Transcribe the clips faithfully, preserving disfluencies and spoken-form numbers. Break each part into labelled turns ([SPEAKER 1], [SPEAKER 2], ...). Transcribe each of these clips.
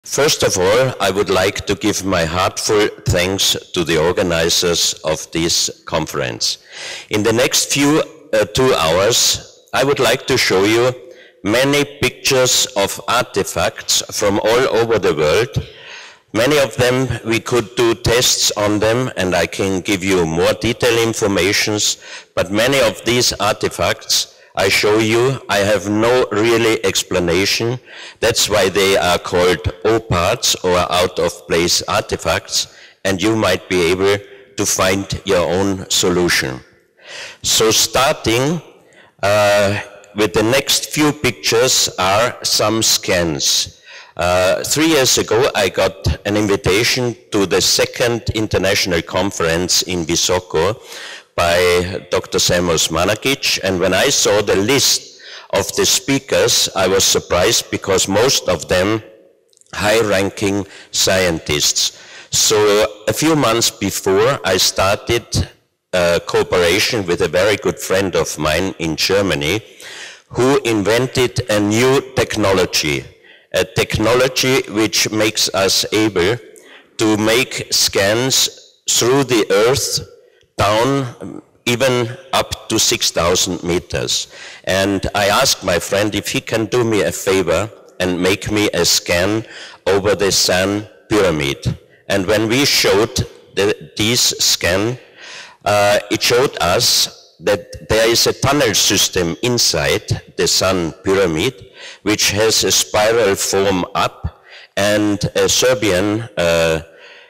[SPEAKER 1] First of all, I would like to give my heartfelt thanks to the organizers of this conference. In the next few uh, two hours, I would like to show you many pictures of artifacts from all over the world. Many of them we could do tests on them, and I can give you more detailed information, but many of these artifacts I show you, I have no really explanation. That's why they are called O-parts or out-of-place artifacts, and you might be able to find your own solution. So starting uh, with the next few pictures are some scans. Uh, three years ago, I got an invitation to the second international conference in Visoko by Doctor Sam Osmanagic, and when I saw the list of the speakers, I was surprised because most of them high-ranking scientists. So a few months before, I started a cooperation with a very good friend of mine in Germany who invented a new technology, a technology which makes us able to make scans through the earth down even up to six thousand meters. And I asked my friend if he can do me a favor and make me a scan over the Sun pyramid. And when we showed the, this scan, uh, it showed us that there is a tunnel system inside the Sun pyramid which has a spiral form up, and a Serbian uh,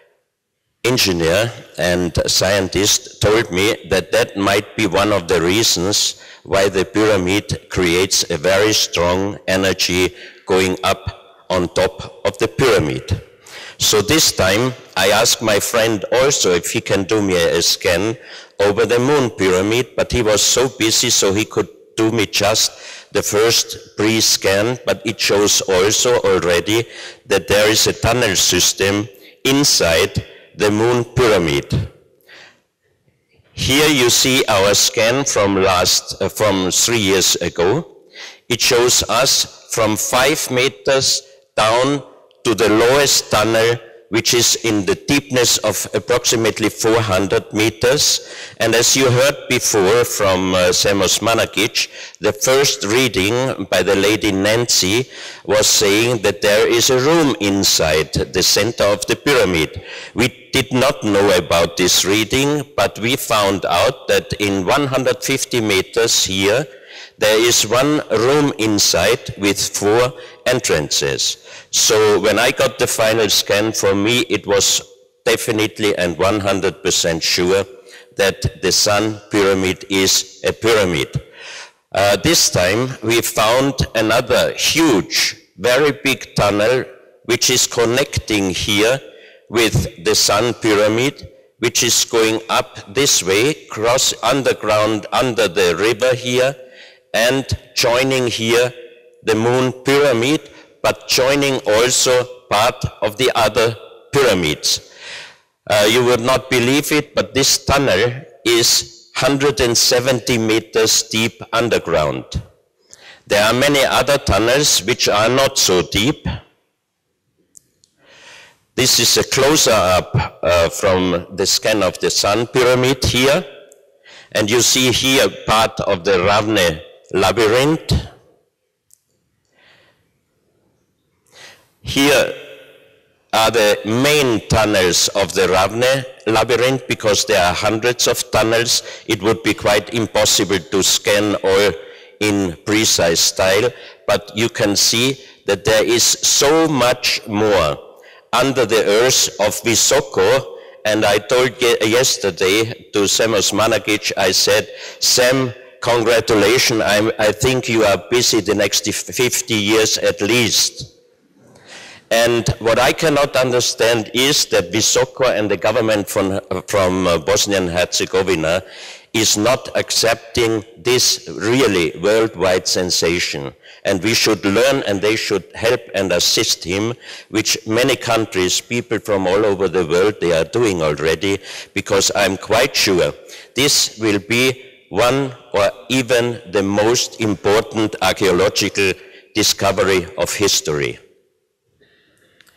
[SPEAKER 1] engineer and scientist told me that that might be one of the reasons why the pyramid creates a very strong energy going up on top of the pyramid. So this time I asked my friend also if he can do me a scan over the moon pyramid, but he was so busy so he could do me just the first pre-scan, but it shows also already that there is a tunnel system inside the moon pyramid. Here you see our scan from last, uh, from three years ago. It shows us from five meters down to the lowest tunnel, which is in the deepness of approximately four hundred meters. And as you heard before from uh, Sam Osmanagic, the first reading by the lady Nancy was saying that there is a room inside the center of the pyramid. We did not know about this reading, but we found out that in one hundred fifty meters here, there is one room inside with four entrances. So when I got the final scan, for me it was definitely and one hundred percent sure that the Sun pyramid is a pyramid. Uh, this time we found another huge, very big tunnel which is connecting here with the Sun pyramid, which is going up this way, cross underground under the river here, and joining here the moon pyramid, but joining also part of the other pyramids. Uh, you would not believe it, but this tunnel is one hundred seventy meters deep underground. There are many other tunnels which are not so deep. This is a closer up uh, from the scan of the Sun pyramid here, and you see here part of the Ravne labyrinth. Here are the main tunnels of the Ravne labyrinth. Because there are hundreds of tunnels, it would be quite impossible to scan all in precise style, but you can see that there is so much more under the earth of Visoko. And I told yesterday to Sam Osmanagic, I said, Sam, congratulations, I, I think you are busy the next fifty years at least. And what I cannot understand is that Visoko and the government from, from uh, Bosnia and Herzegovina is not accepting this really worldwide sensation. And we should learn, and they should help and assist him, which many countries, people from all over the world, they are doing already, because I'm quite sure this will be one or even the most important archaeological discovery of history.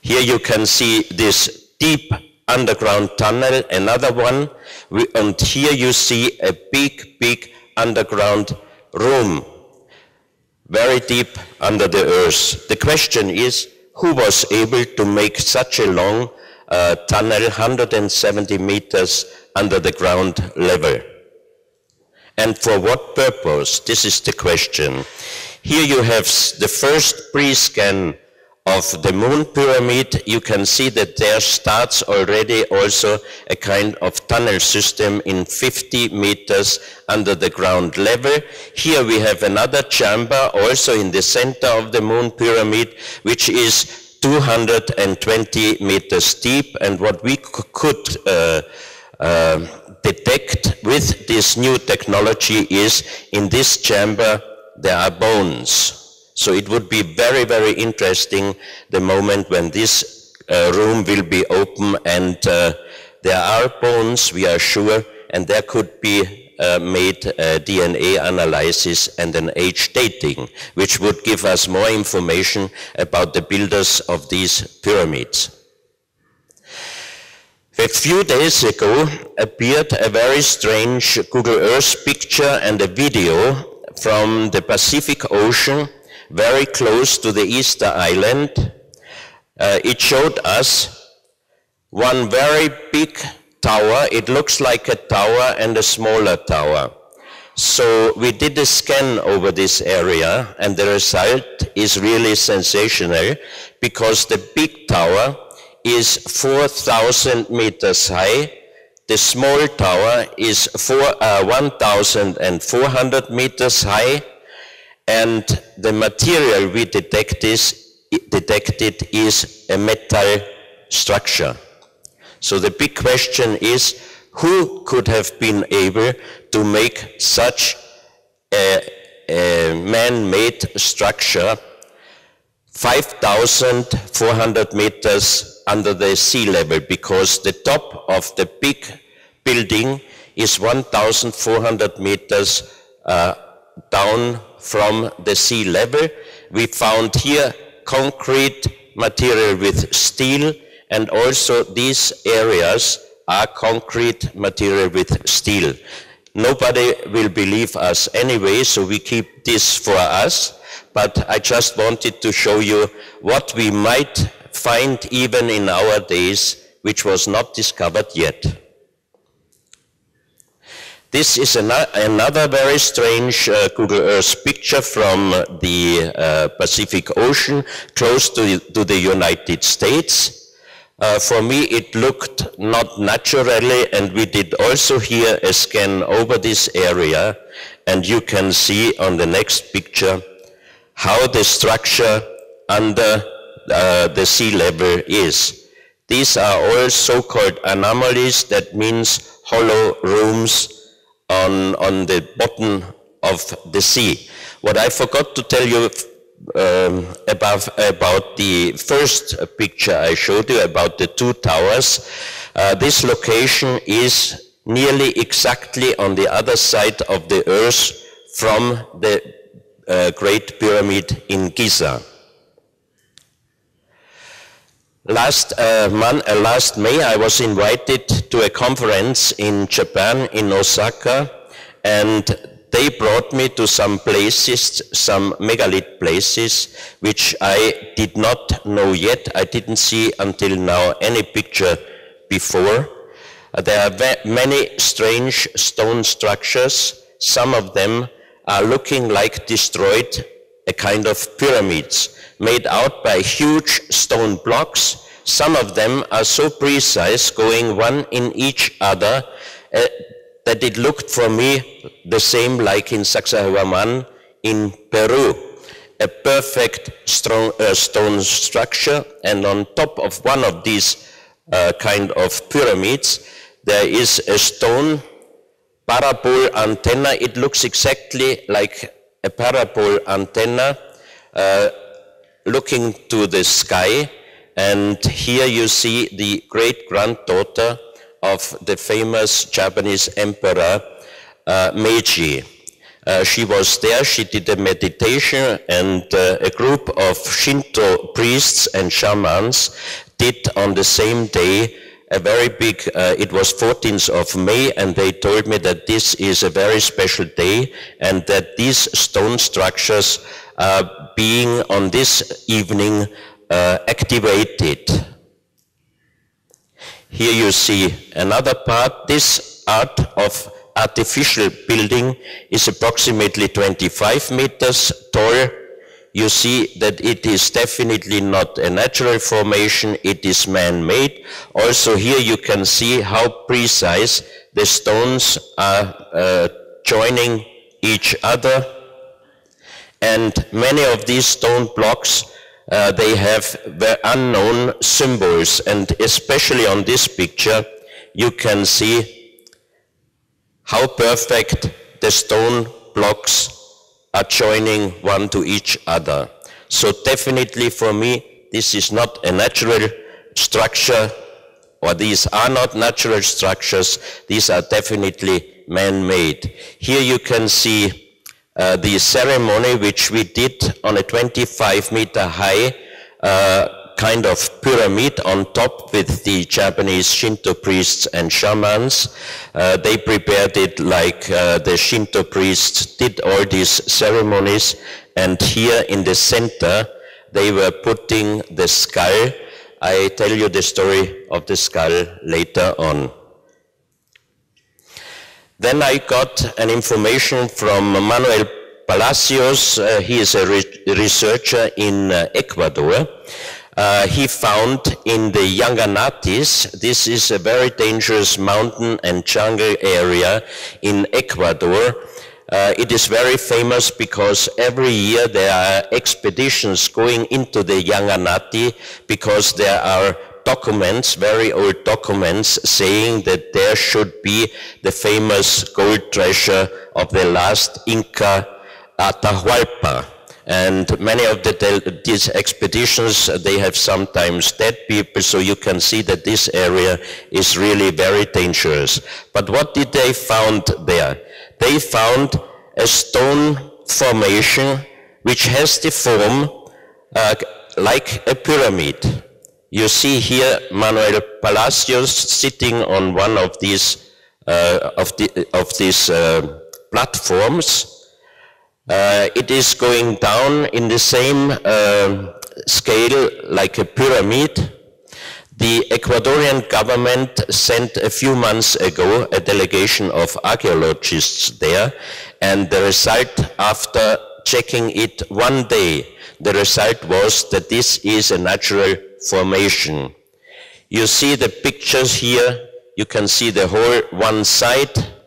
[SPEAKER 1] Here you can see this deep underground tunnel, another one, we, and here you see a big, big underground room, very deep under the earth. The question is, who was able to make such a long uh, tunnel, one hundred seventy meters under the ground level? And for what purpose? This is the question. Here you have the first pre-scan of the moon pyramid. You can see that there starts already also a kind of tunnel system in fifty meters under the ground level. Here we have another chamber also in the center of the moon pyramid, which is two hundred twenty meters deep, and what we could uh, uh, detect with this new technology is in this chamber there are bones. So it would be very, very interesting the moment when this uh, room will be open, and uh, there are bones, we are sure, and there could be uh, made a D N A analysis and an age dating, which would give us more information about the builders of these pyramids. A few days ago appeared a very strange Google Earth picture and a video from the Pacific Ocean, very close to the Easter Island. Uh, it showed us one very big tower. It looks like a tower and a smaller tower. So we did a scan over this area, and the result is really sensational, because the big tower is four thousand meters high. The small tower is uh, one thousand four hundred meters high, and the material we detect is, detected is a metal structure. So the big question is, who could have been able to make such a, a man-made structure five thousand four hundred meters under the sea level, because the top of the big building is one thousand four hundred meters uh, down from the sea level. We found here concrete material with steel, and also these areas are concrete material with steel. Nobody will believe us anyway, so we keep this for us, but I just wanted to show you what we might find even in our days, which was not discovered yet. This is an another very strange uh, Google Earth picture from the uh, Pacific Ocean, close to, to the United States. Uh, for me, it looked not naturally, and we did also here a scan over this area, and you can see on the next picture how the structure under uh, the sea level is. These are all so-called anomalies, that means hollow rooms on, on the bottom of the sea. What I forgot to tell you um, about, about the first picture I showed you, about the two towers, uh, this location is nearly exactly on the other side of the earth from the uh, Great Pyramid in Giza. Last, uh, month, uh, last May, I was invited to a conference in Japan, in Osaka, and they brought me to some places, some megalith places, which I did not know yet. I didn't see until now any picture before. Uh, there are many strange stone structures. Some of them are looking like destroyed, a kind of pyramids, made out by huge stone blocks. Some of them are so precise, going one in each other, uh, that it looked for me the same like in Sacsayhuaman in Peru. A perfect strong, uh, stone structure, and on top of one of these uh, kind of pyramids, there is a stone parabole antenna. It looks exactly like a parabole antenna uh, looking to the sky, and here you see the great-granddaughter of the famous Japanese emperor uh, Meiji. Uh, she was there, she did a meditation, and uh, a group of Shinto priests and shamans did on the same day a very big, uh, it was fourteenth of May, and they told me that this is a very special day and that these stone structures are being on this evening uh, activated. Here you see another part. This art of artificial building is approximately twenty-five meters tall. You see that it is definitely not a natural formation, it is man-made. Also here you can see how precise the stones are uh, joining each other. And many of these stone blocks, uh, they have the unknown symbols, and especially on this picture you can see how perfect the stone blocks are joining one to each other. So definitely for me, this is not a natural structure, or these are not natural structures, these are definitely man-made. Here you can see uh, the ceremony which we did on a twenty-five meter high uh, kind of pyramid on top with the Japanese Shinto priests and shamans. Uh, they prepared it like uh, the Shinto priests did all these ceremonies, and here in the center they were putting the skull. I tell you the story of the skull later on. Then I got an information from Manuel Palacios. Uh, he is a re researcher in uh, Ecuador. Uh, he found in the Llanganates, this is a very dangerous mountain and jungle area in Ecuador. Uh, it is very famous because every year there are expeditions going into the Llanganati, because there are documents, very old documents, saying that there should be the famous gold treasure of the last Inca Atahualpa. And many of the, these expeditions, they have sometimes dead people, so you can see that this area is really very dangerous. But what did they found there? They found a stone formation which has the form uh, like a pyramid. You see here Manuel Palacios sitting on one of these uh, of the of these uh, platforms. Uh, it is going down in the same uh, scale like a pyramid. The Ecuadorian government sent a few months ago a delegation of archaeologists there, and the result, after checking it one day, the result was that this is a natural formation. You see the pictures here, you can see the whole one side.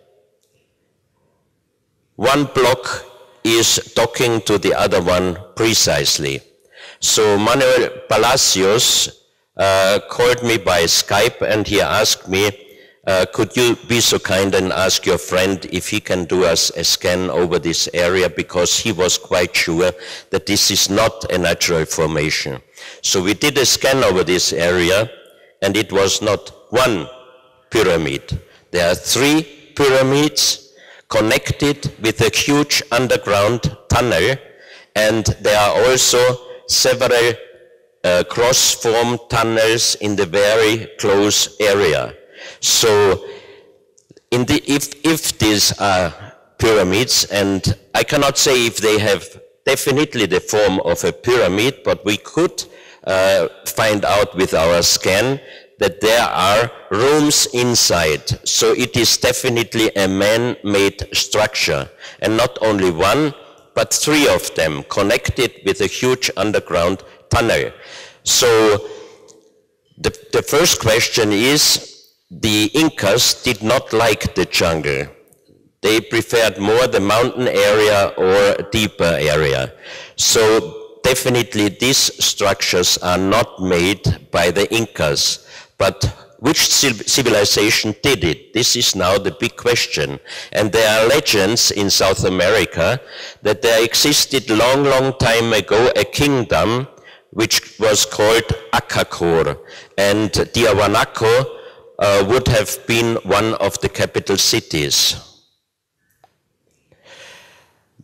[SPEAKER 1] One block is talking to the other one precisely. So Manuel Palacios uh, called me by Skype, and he asked me, uh, could you be so kind and ask your friend if he can do us a scan over this area, because he was quite sure that this is not a natural formation. So we did a scan over this area, and it was not one pyramid. There are three pyramids connected with a huge underground tunnel, and there are also several uh, cross-formed tunnels in the very close area. So in the, if, if these are pyramids, and I cannot say if they have definitely the form of a pyramid, but we could uh, find out with our scan that there are rooms inside. So it is definitely a man-made structure, and not only one, but three of them connected with a huge underground tunnel. So the, the first question is, the Incas did not like the jungle. They preferred more the mountain area or deeper area. So definitely these structures are not made by the Incas. But which civilization did it? This is now the big question. And there are legends in South America that there existed long, long time ago a kingdom which was called Acacor. And Tiahuanaco uh, would have been one of the capital cities.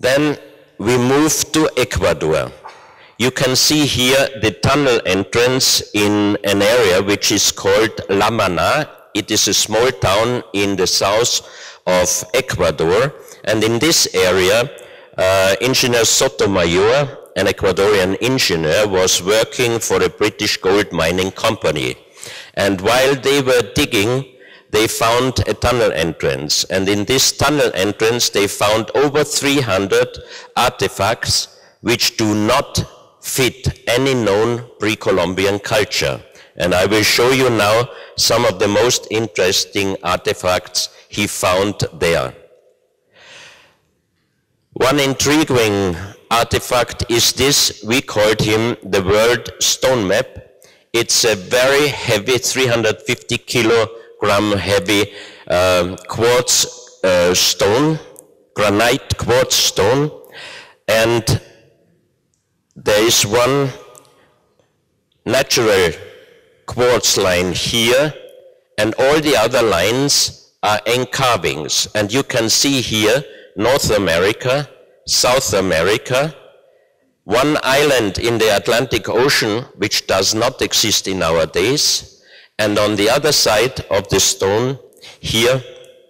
[SPEAKER 1] Then we move to Ecuador. You can see here the tunnel entrance in an area which is called La Mana. It is a small town in the south of Ecuador, and in this area, uh, Engineer Sotomayor, an Ecuadorian engineer, was working for a British gold mining company. And while they were digging, they found a tunnel entrance. And in this tunnel entrance, they found over three hundred artifacts which do not fit any known pre-Columbian culture. And I will show you now some of the most interesting artifacts he found there. One intriguing artifact is this. We called him the World Stone Map. It's a very heavy, three hundred fifty kilogram heavy um, quartz uh, stone, granite quartz stone, and there is one natural quartz line here, and all the other lines are engravings. And you can see here North America, South America, one island in the Atlantic Ocean which does not exist in our days, and on the other side of the stone here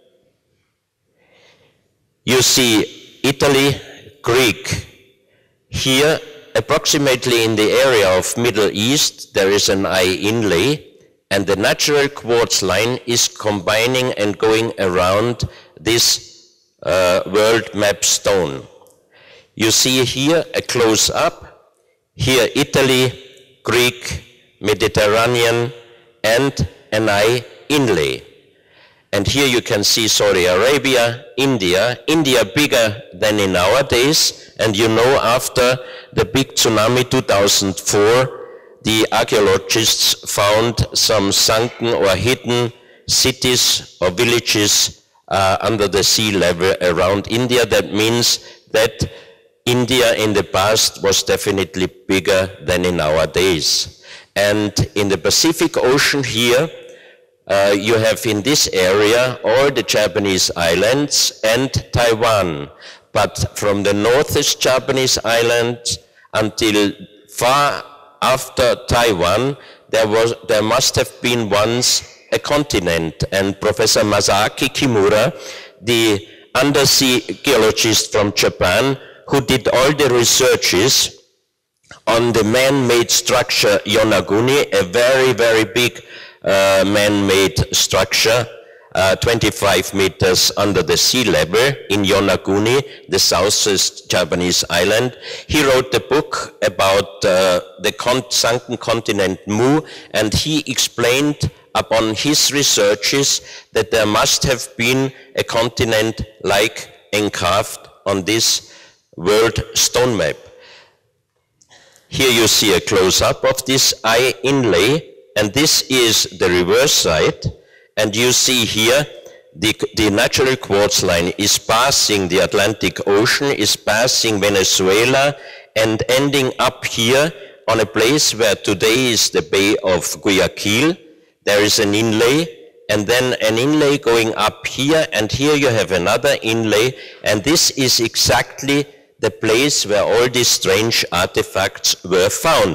[SPEAKER 1] you see Italy, Greek. Here, approximately in the area of Middle East, there is an eye inlay, and the natural quartz line is combining and going around this uh, world map stone. You see here a close-up, here Italy, Greek, Mediterranean, and an eye inlay. And here you can see Saudi Arabia, India, India bigger than in our days. And you know, after the big tsunami two thousand four, the archaeologists found some sunken or hidden cities or villages uh, under the sea level around India. That means that India in the past was definitely bigger than in our days. And in the Pacific Ocean here, Uh, you have in this area all the Japanese islands and Taiwan. But from the northeast Japanese islands until far after Taiwan, there was, there must have been once a continent. And Professor Masaaki Kimura, the undersea geologist from Japan, who did all the researches on the man-made structure Yonaguni, a very, very big Uh, man-made structure, uh, twenty-five meters under the sea level in Yonaguni, the southeast Japanese island. He wrote a book about uh, the con sunken continent Mu, and he explained upon his researches that there must have been a continent like engraved on this world stone map. Here you see a close-up of this eye inlay. And this is the reverse side, and you see here the, the natural quartz line is passing the Atlantic Ocean, is passing Venezuela, and ending up here on a place where today is the Bay of Guayaquil. There is an inlay, and then an inlay going up here, and here you have another inlay, and this is exactly the place where all these strange artifacts were found.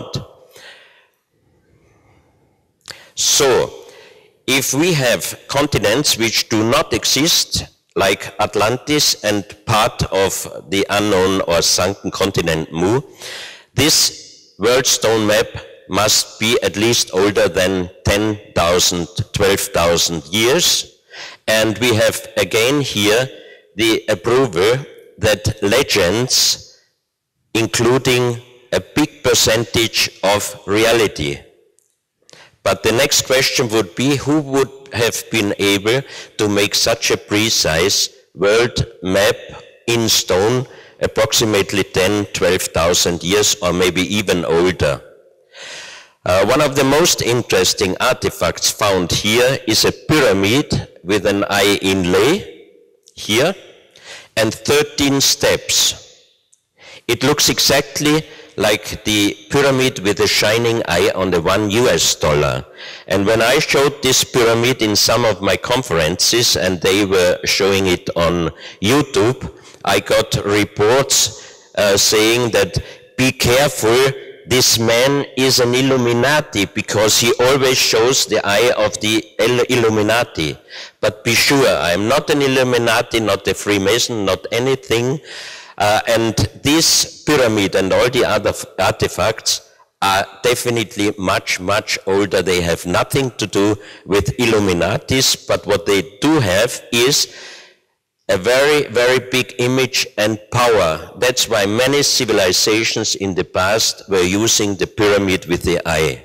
[SPEAKER 1] So, if we have continents which do not exist, like Atlantis and part of the unknown or sunken continent Mu, this world stone map must be at least older than ten thousand, twelve thousand years. And we have again here the approval that legends, including a big percentage of reality. But the next question would be, who would have been able to make such a precise world map in stone, approximately ten, twelve thousand years, or maybe even older? Uh, one of the most interesting artifacts found here is a pyramid with an eye inlay here and thirteen steps. It looks exactly like the pyramid with a shining eye on the one U S dollar. And when I showed this pyramid in some of my conferences, and they were showing it on YouTube, I got reports uh, saying that be careful, this man is an Illuminati because he always shows the eye of the Illuminati. But be sure, I am not an Illuminati, not a Freemason, not anything. Uh, and this pyramid and all the other artifacts are definitely much, much older. They have nothing to do with Illuminatis, but what they do have is a very, very big image and power. That's why many civilizations in the past were using the pyramid with the eye.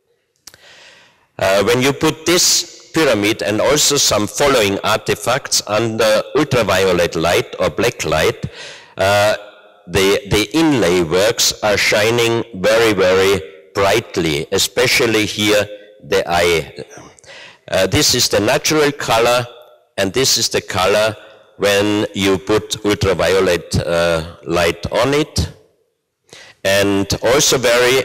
[SPEAKER 1] Uh, when you put this pyramid and also some following artifacts under ultraviolet light or black light, uh, the, the inlay works are shining very, very brightly, especially here the eye. Uh, this is the natural color, and this is the color when you put ultraviolet uh, light on it. And also very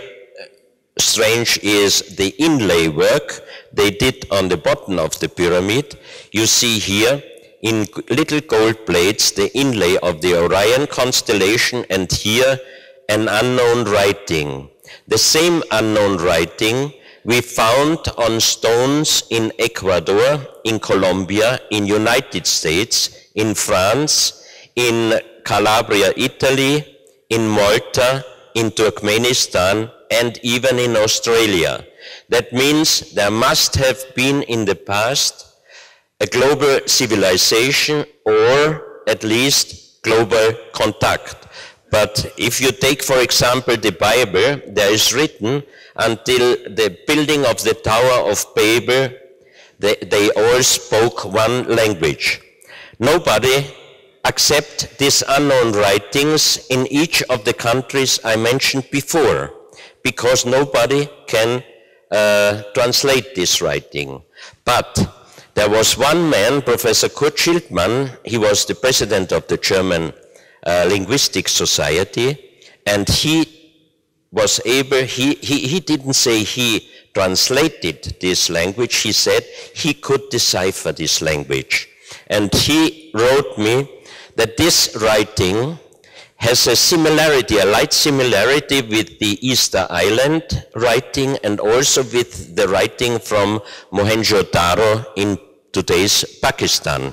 [SPEAKER 1] strange is the inlay work they did on the bottom of the pyramid. You see here in little gold plates the inlay of the Orion constellation, and here an unknown writing. The same unknown writing we found on stones in Ecuador, in Colombia, in United States, in France, in Calabria, Italy, in Malta, in Turkmenistan, and even in Australia. That means there must have been in the past a global civilization, or at least global contact. But if you take, for example, the Bible, there is written until the building of the Tower of Babel, they, they all spoke one language. Nobody accept these unknown writings in each of the countries I mentioned before, because nobody can uh, translate this writing. But there was one man, Professor Kurt Schildmann, he was the president of the German uh, Linguistic Society, and he was able, he, he, he didn't say he translated this language, he said he could decipher this language. And he wrote me that this writing has a similarity, a light similarity with the Easter Island writing and also with the writing from Mohenjo-Daro in today's Pakistan.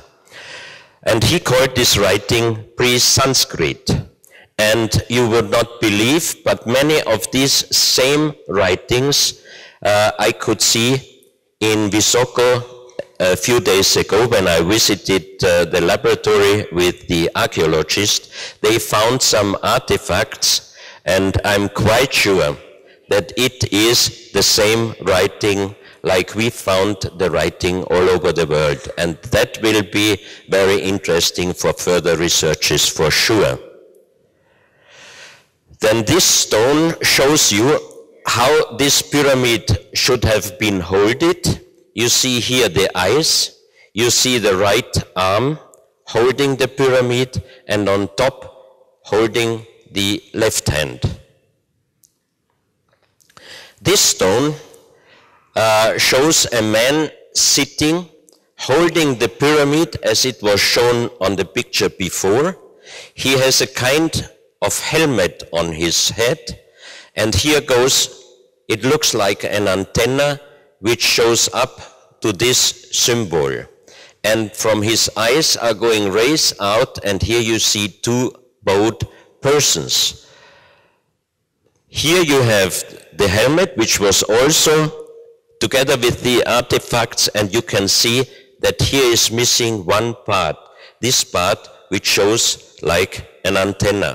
[SPEAKER 1] And he called this writing pre-Sanskrit. And you would not believe, but many of these same writings uh, I could see in Visoko a few days ago when I visited uh, the laboratory with the archaeologist. They found some artifacts, and I'm quite sure that it is the same writing like we found the writing all over the world. And that will be very interesting for further researches for sure. Then this stone shows you how this pyramid should have been holded. You see here the eyes, you see the right arm holding the pyramid, and on top holding the left hand. This stone uh, shows a man sitting, holding the pyramid as it was shown on the picture before. He has a kind of helmet on his head, and here goes, it looks like an antenna which shows up to this symbol. And from his eyes are going rays out, and here you see two bowed persons. Here you have the helmet, which was also together with the artifacts, and you can see that here is missing one part, this part which shows like an antenna.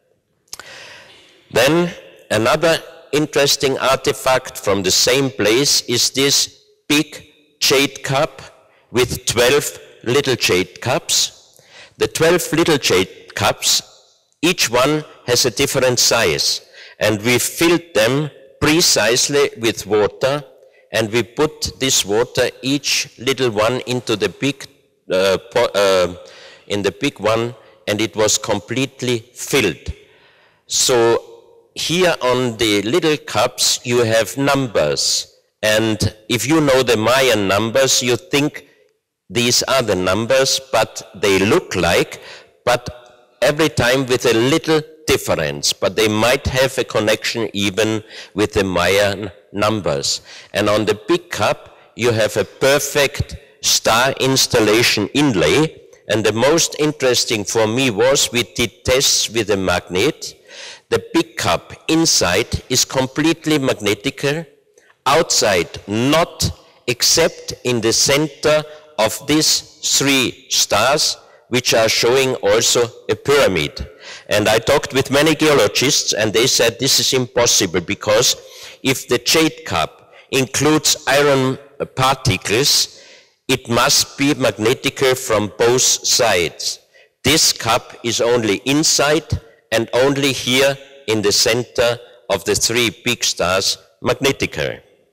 [SPEAKER 1] Then another interesting artifact from the same place is this big jade cup with twelve little jade cups. The twelve little jade cups, each one has a different size, and we filled them precisely with water, and we put this water, each little one, into the big uh, uh, in the big one, and it was completely filled. So here on the little cups you have numbers, and if you know the Mayan numbers, you think these are the numbers, but they look like, but every time with a little difference, but they might have a connection even with the Mayan numbers. And on the big cup, you have a perfect star installation inlay. And the most interesting for me was we did tests with a magnet. The big cup inside is completely magnetical, outside not, except in the center of these three stars, which are showing also a pyramid. And I talked with many geologists, and they said this is impossible, because if the jade cup includes iron particles, it must be magnetical from both sides. This cup is only inside and only here in the center of the three big stars magnetical.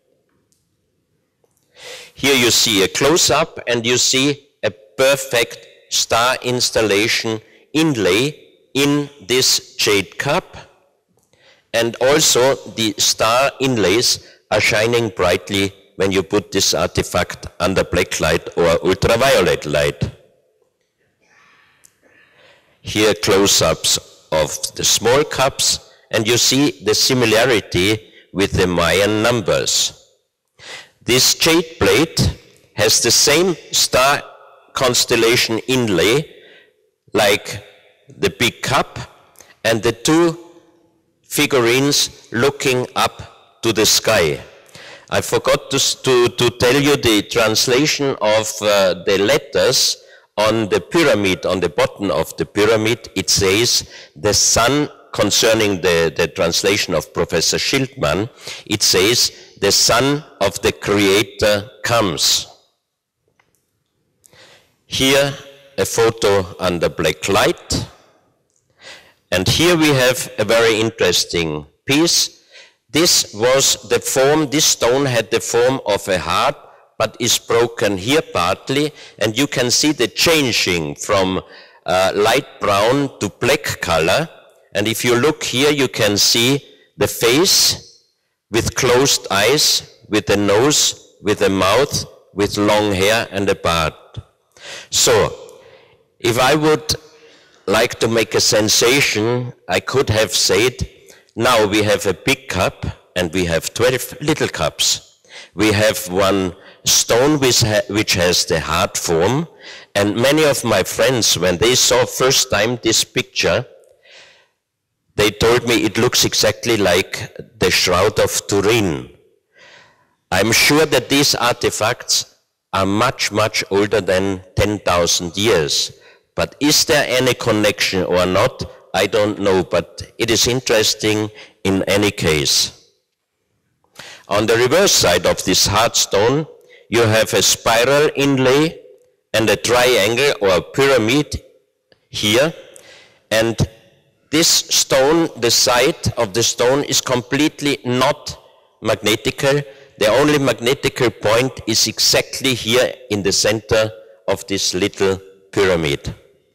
[SPEAKER 1] Here you see a close-up, and you see a perfect star installation inlay in this jade cup, and also the star inlays are shining brightly when you put this artifact under black light or ultraviolet light. Here close-ups of the small cups, and you see the similarity with the Mayan numbers. This jade plate has the same star constellation inlay like the big cup, and the two figurines looking up to the sky. I forgot to, to, to tell you the translation of uh, the letters on the pyramid, on the bottom of the pyramid. It says the sun, concerning the, the translation of Professor Schildmann, it says the Son of the Creator comes. Here a photo under black light, and here we have a very interesting piece. This was the form, this stone had the form of a heart, but is broken here partly, and you can see the changing from uh, light brown to black color. And if you look here, you can see the face with closed eyes, with a nose, with a mouth, with long hair and a beard. So, if I would like to make a sensation, I could have said, now we have a big cup and we have twelve little cups. We have one stone which, ha which has the heart form, and many of my friends, when they saw first time this picture, they told me it looks exactly like the Shroud of Turin. I'm sure that these artifacts are much, much older than ten thousand years. But is there any connection or not? I don't know, but it is interesting in any case. On the reverse side of this hard stone, you have a spiral inlay and a triangle or a pyramid here. And this stone, the side of the stone is completely not magnetical. The only magnetical point is exactly here in the center of this little pyramid.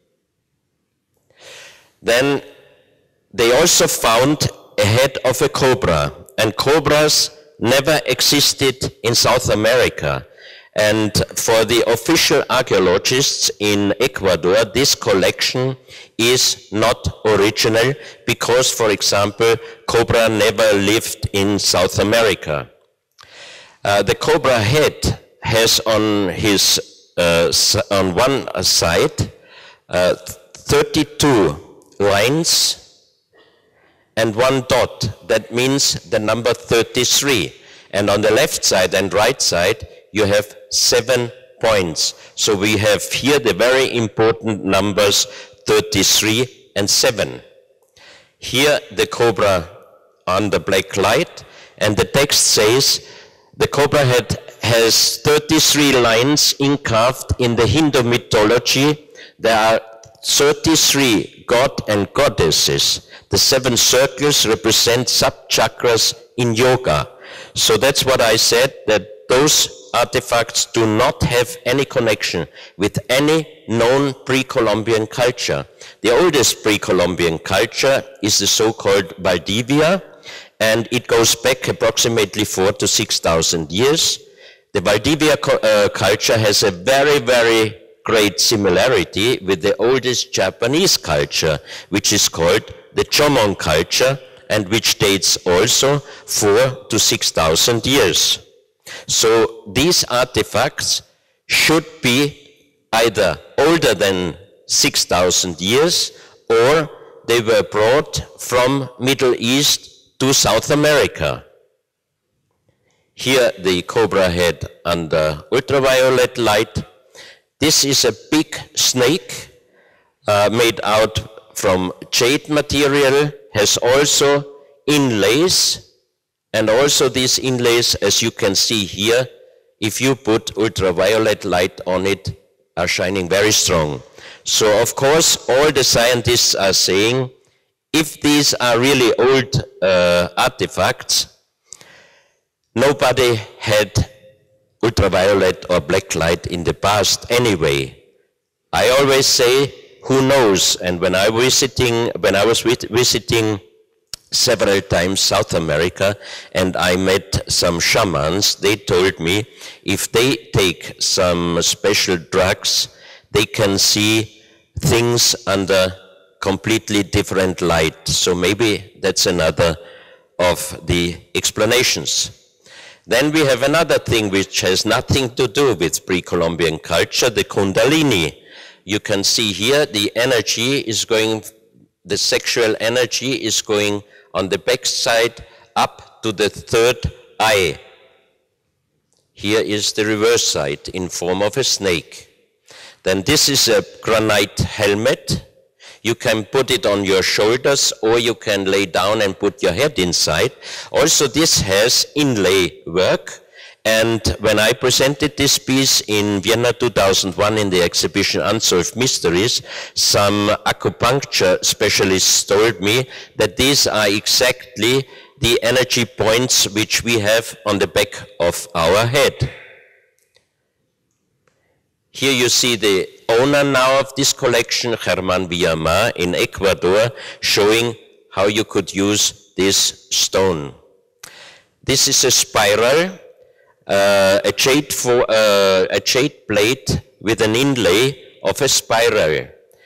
[SPEAKER 1] Then they also found a head of a cobra, and cobras never existed in South America. And for the official archaeologists in Ecuador, this collection is not original because, for example, cobra never lived in South America. Uh, the cobra head has on his uh, on one side uh, thirty-two lines and one dot. That means the number thirty-three. And on the left side and right side, you have seven points. So we have here the very important numbers thirty-three and seven. Here the cobra on the black light, and the text says the cobra head has thirty-three lines incarved in the Hindu mythology. There are thirty-three god and goddesses. The seven circles represent sub-chakras in yoga. So that's what I said, that those artifacts do not have any connection with any known pre-Columbian culture. The oldest pre-Columbian culture is the so-called Valdivia, and it goes back approximately four to six thousand years. The Valdivia uh, culture has a very, very great similarity with the oldest Japanese culture, which is called the Jomon culture, and which dates also four to six thousand years. So these artifacts should be either older than six thousand years, or they were brought from Middle East to South America. Here the cobra head under ultraviolet light. This is a big snake uh, made out from jade material, has also inlays, and also these inlays, as you can see here, if you put ultraviolet light on it, are shining very strong. So of course all the scientists are saying, if these are really old uh, artifacts, nobody had ultraviolet or black light in the past anyway. I always say, who knows? And when I was visiting, when I was visiting several times South America, and I met some shamans, they told me if they take some special drugs, they can see things under completely different light. So maybe that's another of the explanations. Then we have another thing which has nothing to do with pre-Columbian culture, the Kundalini. You can see here the energy is going, the sexual energy is going on the back side up to the third eye. Here is the reverse side in form of a snake. Then this is a granite helmet. You can put it on your shoulders, or you can lay down and put your head inside. Also, this has inlay work. And when I presented this piece in Vienna two thousand one in the exhibition Unsolved Mysteries, some acupuncture specialists told me that these are exactly the energy points which we have on the back of our head. Here you see the owner now of this collection, Germán Villamar in Ecuador, showing how you could use this stone. This is a spiral, uh, a, jade for, uh, a jade plate with an inlay of a spiral.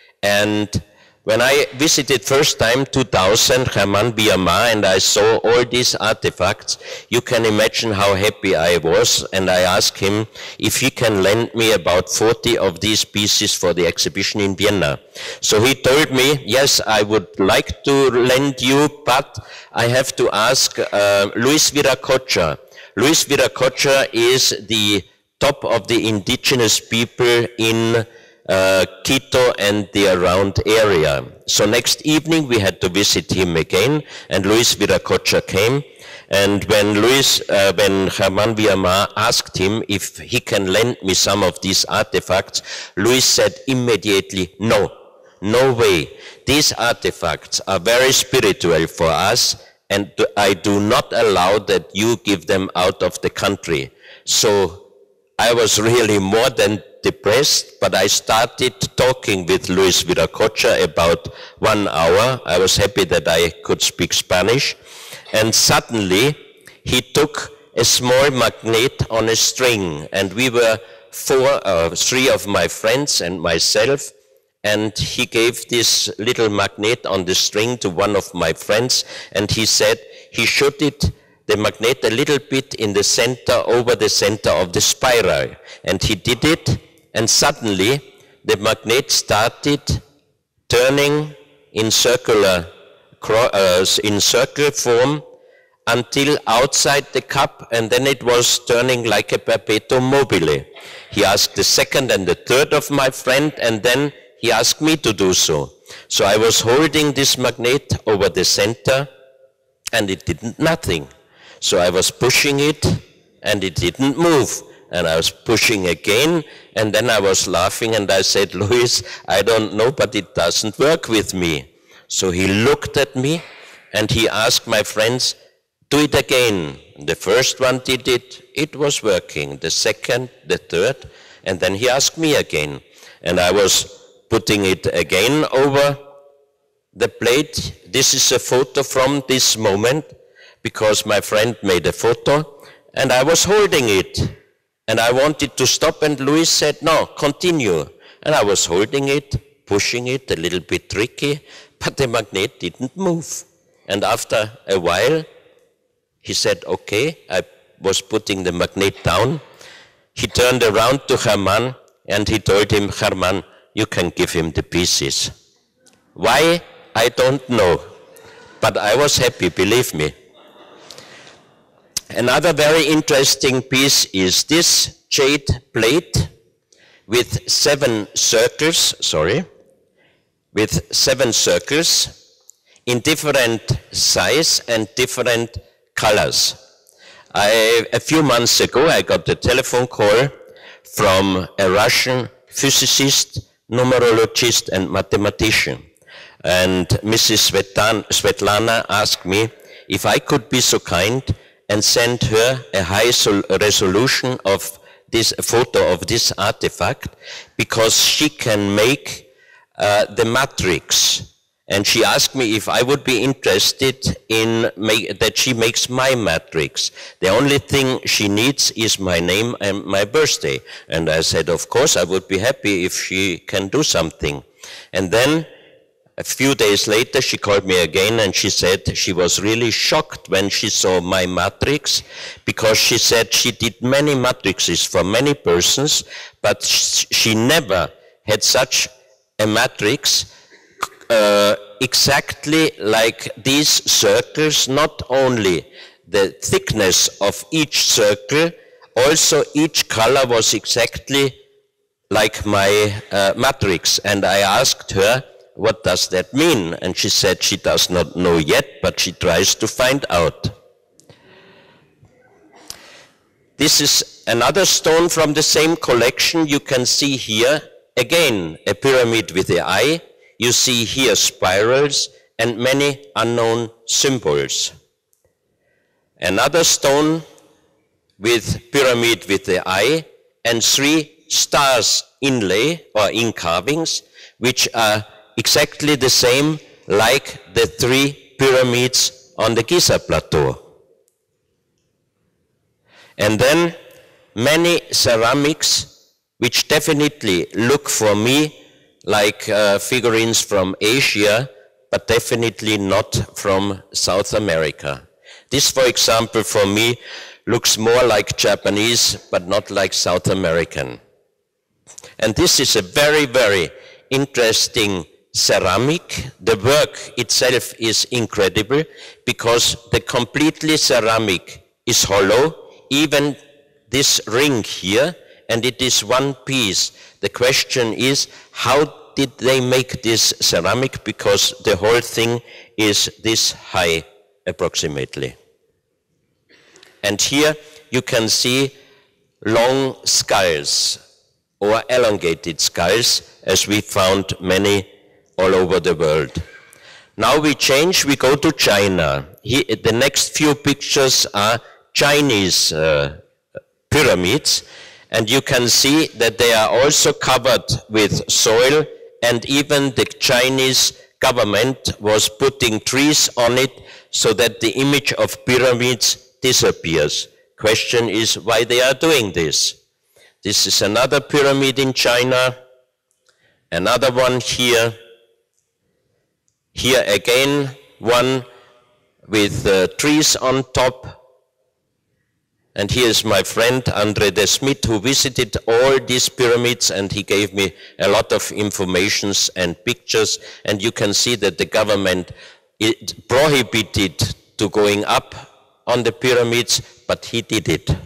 [SPEAKER 1] And when I visited first time, two thousand, Germán Villamar, and I saw all these artifacts, you can imagine how happy I was, and I asked him if he can lend me about forty of these pieces for the exhibition in Vienna. So he told me, yes, I would like to lend you, but I have to ask uh, Luis Viracocha. Luis Viracocha is the top of the indigenous people in Uh, Quito and the around area. So next evening we had to visit him again, and Luis Viracocha came. And when Luis, uh, when Germán Villamar asked him if he can lend me some of these artifacts, Luis said immediately, no, no way. These artifacts are very spiritual for us, and I do not allow that you give them out of the country. So I was really more than depressed, but I started talking with Luis Viracocha about one hour. I was happy that I could speak Spanish. And suddenly he took a small magnet on a string, and we were four, uh, three of my friends and myself, and he gave this little magnet on the string to one of my friends, and he said he should it the magnet a little bit in the center, over the center of the spiral. And he did it, and suddenly the magnet started turning in circular, uh, in circle form until outside the cup, and then it was turning like a perpetuum mobile. He asked the second and the third of my friend, and then he asked me to do so. So I was holding this magnet over the center, and it did nothing. So I was pushing it, and it didn't move. And I was pushing again, and then I was laughing, and I said, Luis, I don't know, but it doesn't work with me. So he looked at me, and he asked my friends, do it again. The first one did it, it was working. The second, the third, and then he asked me again. And I was putting it again over the plate. This is a photo from this moment, because my friend made a photo, and I was holding it. And I wanted to stop, and Luis said, no, continue. And I was holding it, pushing it, a little bit tricky, but the magnet didn't move. And after a while, he said, okay, I was putting the magnet down. He turned around to Hermann and he told him, Hermann, you can give him the pieces. Why? I don't know. But I was happy, believe me. Another very interesting piece is this jade plate with seven circles, sorry, with seven circles in different size and different colors. I, a few months ago, I got a telephone call from a Russian physicist, numerologist, and mathematician. And Missus Svetlana asked me if I could be so kind and send her a high resolution of this photo of this artifact, because she can make uh, the matrix. And she asked me if I would be interested in make, that she makes my matrix. The only thing she needs is my name and my birthday. And I said, of course, I would be happy if she can do something. And then a few days later, she called me again and she said she was really shocked when she saw my matrix, because she said she did many matrices for many persons, but she never had such a matrix uh, exactly like these circles, not only the thickness of each circle, also each color was exactly like my uh, matrix. And I asked her, what does that mean? And she said she does not know yet, but she tries to find out. This is another stone from the same collection. You can see here, again, a pyramid with the eye. You see here spirals and many unknown symbols. Another stone with pyramid with the eye and three stars inlay or in carvings, which are exactly the same like the three pyramids on the Giza Plateau. And then many ceramics which definitely look for me like uh, figurines from Asia, but definitely not from South America. This, for example, for me looks more like Japanese, but not like South American. And this is a very, very interesting ceramic. The work itself is incredible because the completely ceramic is hollow, even this ring here, and it is one piece. The question is, how did they make this ceramic? Because the whole thing is this high approximately. And here you can see long skulls or elongated skulls, as we found many all over the world. Now we change, we go to China. Here, the next few pictures are Chinese uh, pyramids, and you can see that they are also covered with soil, and even the Chinese government was putting trees on it so that the image of pyramids disappears. Question is why they are doing this. This is another pyramid in China, another one here. Here again, one with uh, trees on top. And here is my friend André de Smet, who visited all these pyramids, and he gave me a lot of informations and pictures. And you can see that the government it prohibited to going up on the pyramids, but he did it.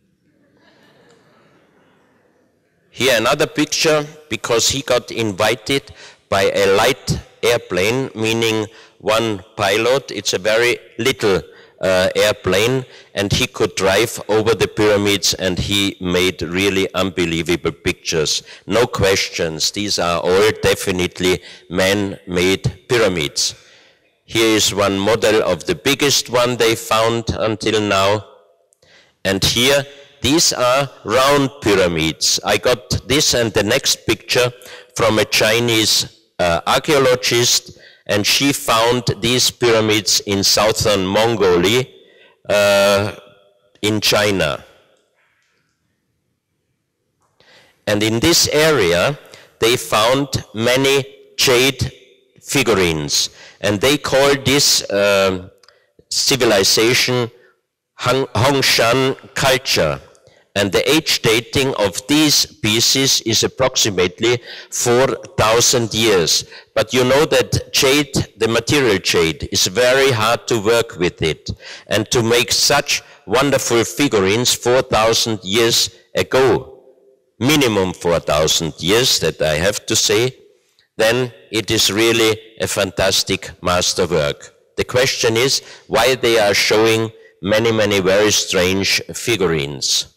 [SPEAKER 1] Here another picture, because he got invited by a light airplane, meaning one pilot. It's a very little uh, airplane, and he could drive over the pyramids, and he made really unbelievable pictures. No questions, these are all definitely man-made pyramids. Here is one model of the biggest one they found until now. And here, these are round pyramids. I got this and the next picture from a Chinese uh, archaeologist, and she found these pyramids in southern Mongolia, uh, in China. And in this area, they found many jade figurines, and they call this uh, civilization Hong Hongshan culture. And the age dating of these pieces is approximately four thousand years. But you know that jade, the material jade, is very hard to work with it. And to make such wonderful figurines four thousand years ago, minimum four thousand years, that I have to say, then it is really a fantastic masterwork. The question is why they are showing many, many very strange figurines.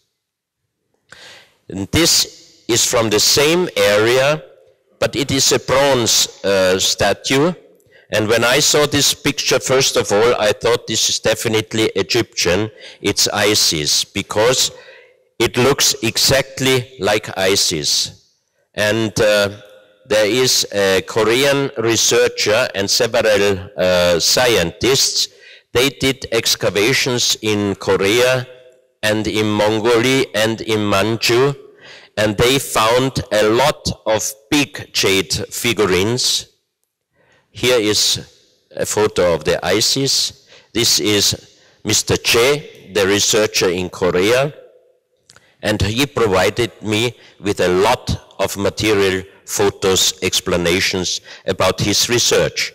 [SPEAKER 1] And this is from the same area, but it is a bronze uh, statue. And when I saw this picture, first of all, I thought this is definitely Egyptian. It's Isis, because it looks exactly like Isis. And uh, there is a Korean researcher and several uh, scientists. They did excavations in Korea and in Mongolia and in Manchu, and they found a lot of big jade figurines. Here is a photo of the Isis. This is Mister Che, the researcher in Korea, and he provided me with a lot of material, photos, explanations about his research.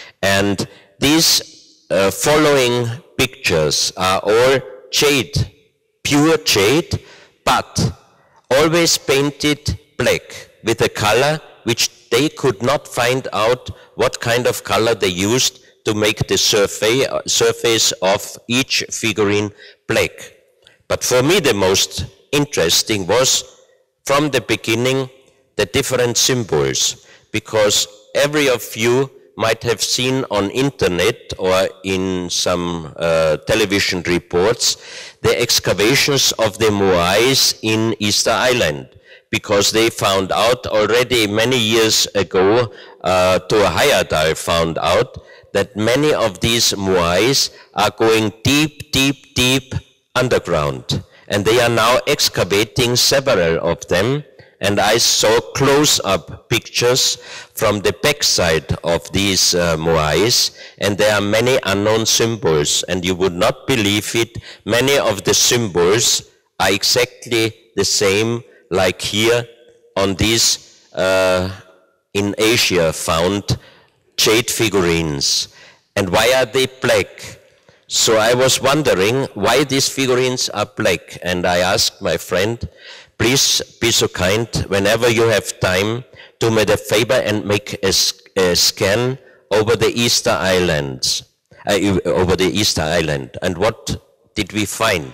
[SPEAKER 1] And these uh, following pictures are all jade, pure jade, but always painted black with a color which they could not find out what kind of color they used to make the surface, surface of each figurine black. But for me the most interesting was from the beginning the different symbols, because every of you might have seen on internet or in some uh, television reports the excavations of the Moais in Easter Island, because they found out already many years ago, uh, Thor Heyerdahl found out that many of these Moais are going deep, deep, deep underground. And they are now excavating several of them. And I saw close-up pictures from the backside of these uh, Moais, and there are many unknown symbols, and you would not believe it, many of the symbols are exactly the same like here on these uh, in Asia found jade figurines. And why are they black? So I was wondering why these figurines are black, and I asked my friend, please be so kind, whenever you have time, do me the favor and make a, a scan over the Easter Islands, uh, over the Easter Island. And what did we find?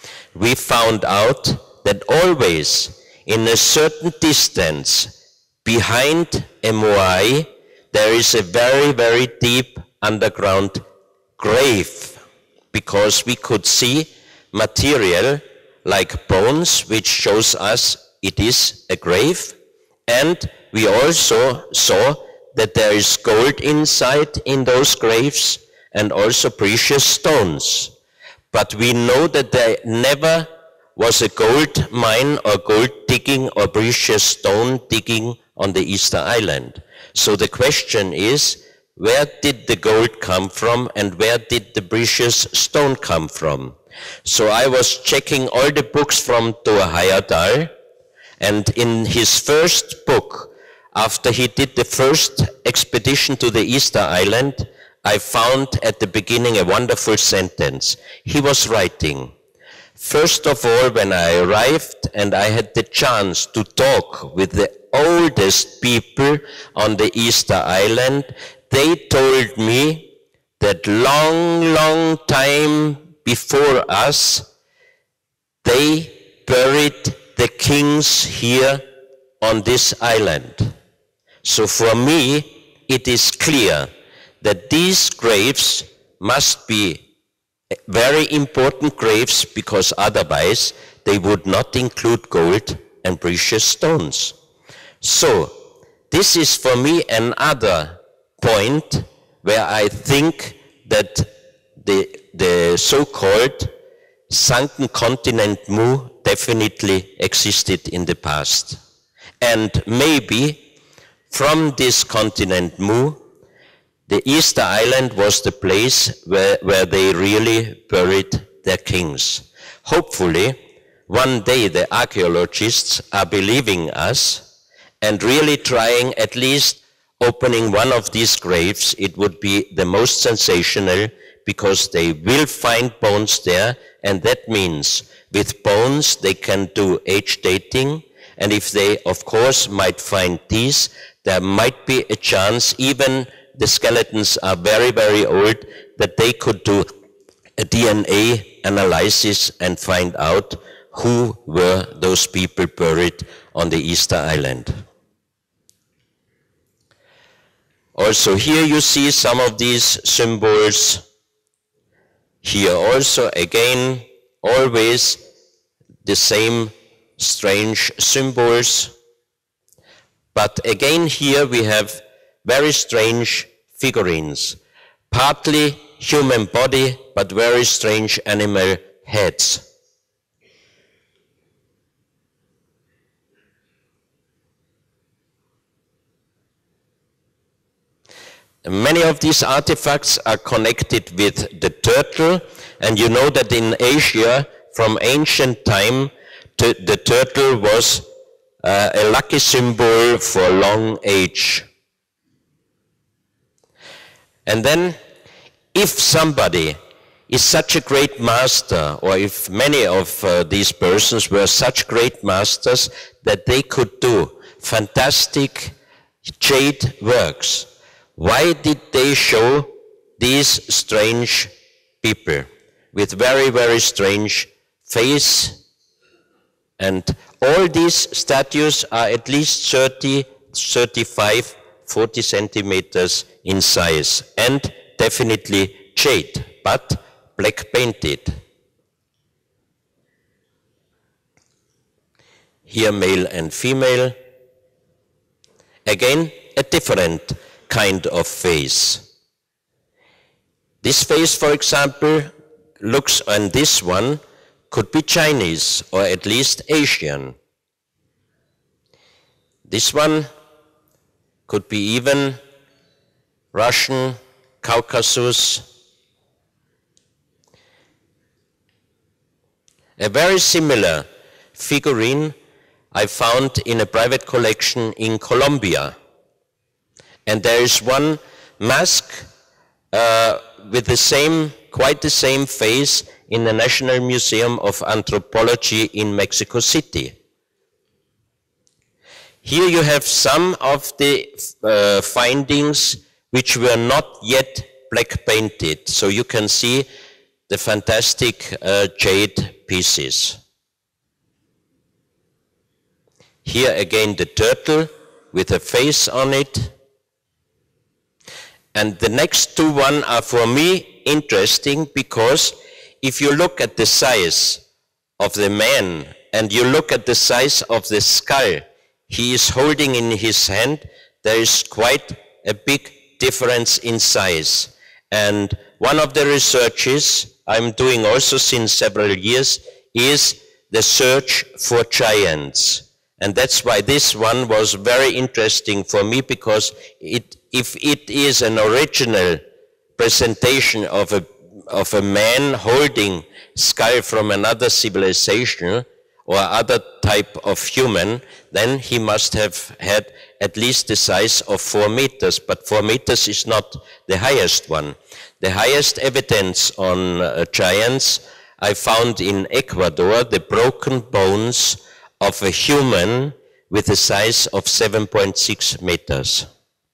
[SPEAKER 1] We found out that always in a certain distance behind a Moai, there is a very, very deep underground grave, because we could see material like bones, which shows us it is a grave. And we also saw that there is gold inside in those graves and also precious stones. But we know that there never was a gold mine or gold digging or precious stone digging on the Easter Island. So the question is, where did the gold come from and where did the precious stone come from? So I was checking all the books from Thor Heyerdahl, and in his first book, after he did the first expedition to the Easter Island, I found at the beginning a wonderful sentence. He was writing, first of all, when I arrived and I had the chance to talk with the oldest people on the Easter Island, they told me that long, long time before us, they buried the kings here on this island. So for me, it is clear that these graves must be very important graves, because otherwise they would not include gold and precious stones. So this is for me another point where I think that the the so-called sunken continent Mu definitely existed in the past. And maybe from this continent Mu, the Easter Island was the place where, where they really buried their kings. Hopefully, one day the archaeologists are believing us and really trying at least opening one of these graves. It would be the most sensational because they will find bones there, and that means with bones they can do age dating, and if they of course might find these, there might be a chance, even the skeletons are very, very old, that they could do a D N A analysis and find out who were those people buried on the Easter Island. Also here you see some of these symbols. Here also again, always the same strange symbols. But again here we have very strange figurines, partly human body, but very strange animal heads. Many of these artifacts are connected with the turtle, and you know that in Asia, from ancient time, the turtle was uh, a lucky symbol for long age. And then, if somebody is such a great master, or if many of uh, these persons were such great masters that they could do fantastic jade works, why did they show these strange people with very, very strange face? And all these statues are at least thirty, thirty-five, forty centimeters in size, and definitely jade, but black painted. Here male and female. Again, a different kind of face. This face, for example, looks, and this one could be Chinese or at least Asian. This one could be even Russian, Caucasus. A very similar figurine I found in a private collection in Colombia. And there is one mask uh, with the same, quite the same face in the National Museum of Anthropology in Mexico City. Here you have some of the uh, findings which were not yet black painted, so you can see the fantastic uh, jade pieces. Here again the turtle with a face on it. And the next two one are for me interesting because if you look at the size of the man and you look at the size of the skull he is holding in his hand, there is quite a big difference in size. And one of the researches I'm doing also since several years is the search for giants. And that's why this one was very interesting for me, because it, if it is an original presentation of a, of a man holding skull from another civilization or other type of human, then he must have had at least the size of four meters. But four meters is not the highest one. The highest evidence on uh, giants I found in Ecuador, the broken bones of a human with a size of seven point six meters.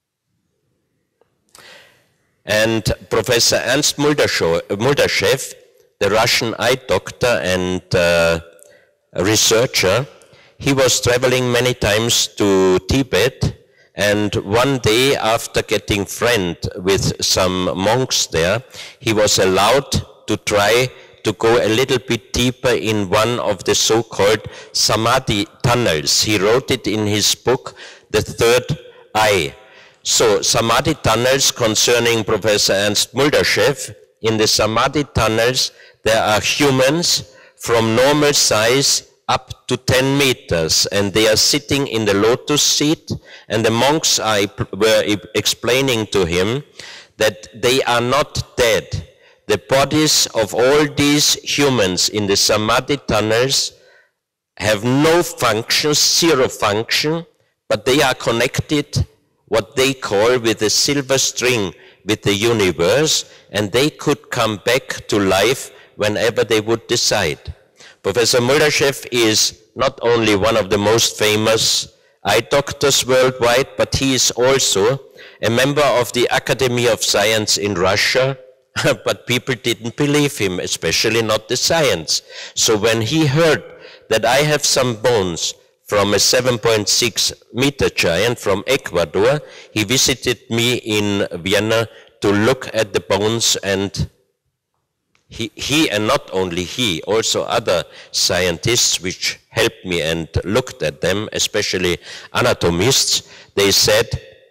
[SPEAKER 1] And Professor Ernst Muldashev, the Russian eye doctor and uh, researcher, he was traveling many times to Tibet, and one day after getting friend with some monks there, he was allowed to try to go a little bit deeper in one of the so-called Samadhi tunnels. He wrote it in his book, The Third Eye. So, Samadhi tunnels concerning Professor Ernst Muldashev, in the Samadhi tunnels there are humans from normal size up to ten meters, and they are sitting in the lotus seat, and the monks are, were explaining to him that they are not dead. The bodies of all these humans in the Samadhi tunnels have no function, zero function, but they are connected, what they call, with a silver string with the universe, and they could come back to life whenever they would decide. Professor Muldashev is not only one of the most famous eye doctors worldwide, but he is also a member of the Academy of Science in Russia, but people didn't believe him, especially not the science. So when he heard that I have some bones from a seven point six meter giant from Ecuador, he visited me in Vienna to look at the bones, and he, he and not only he, also other scientists which helped me and looked at them, especially anatomists, they said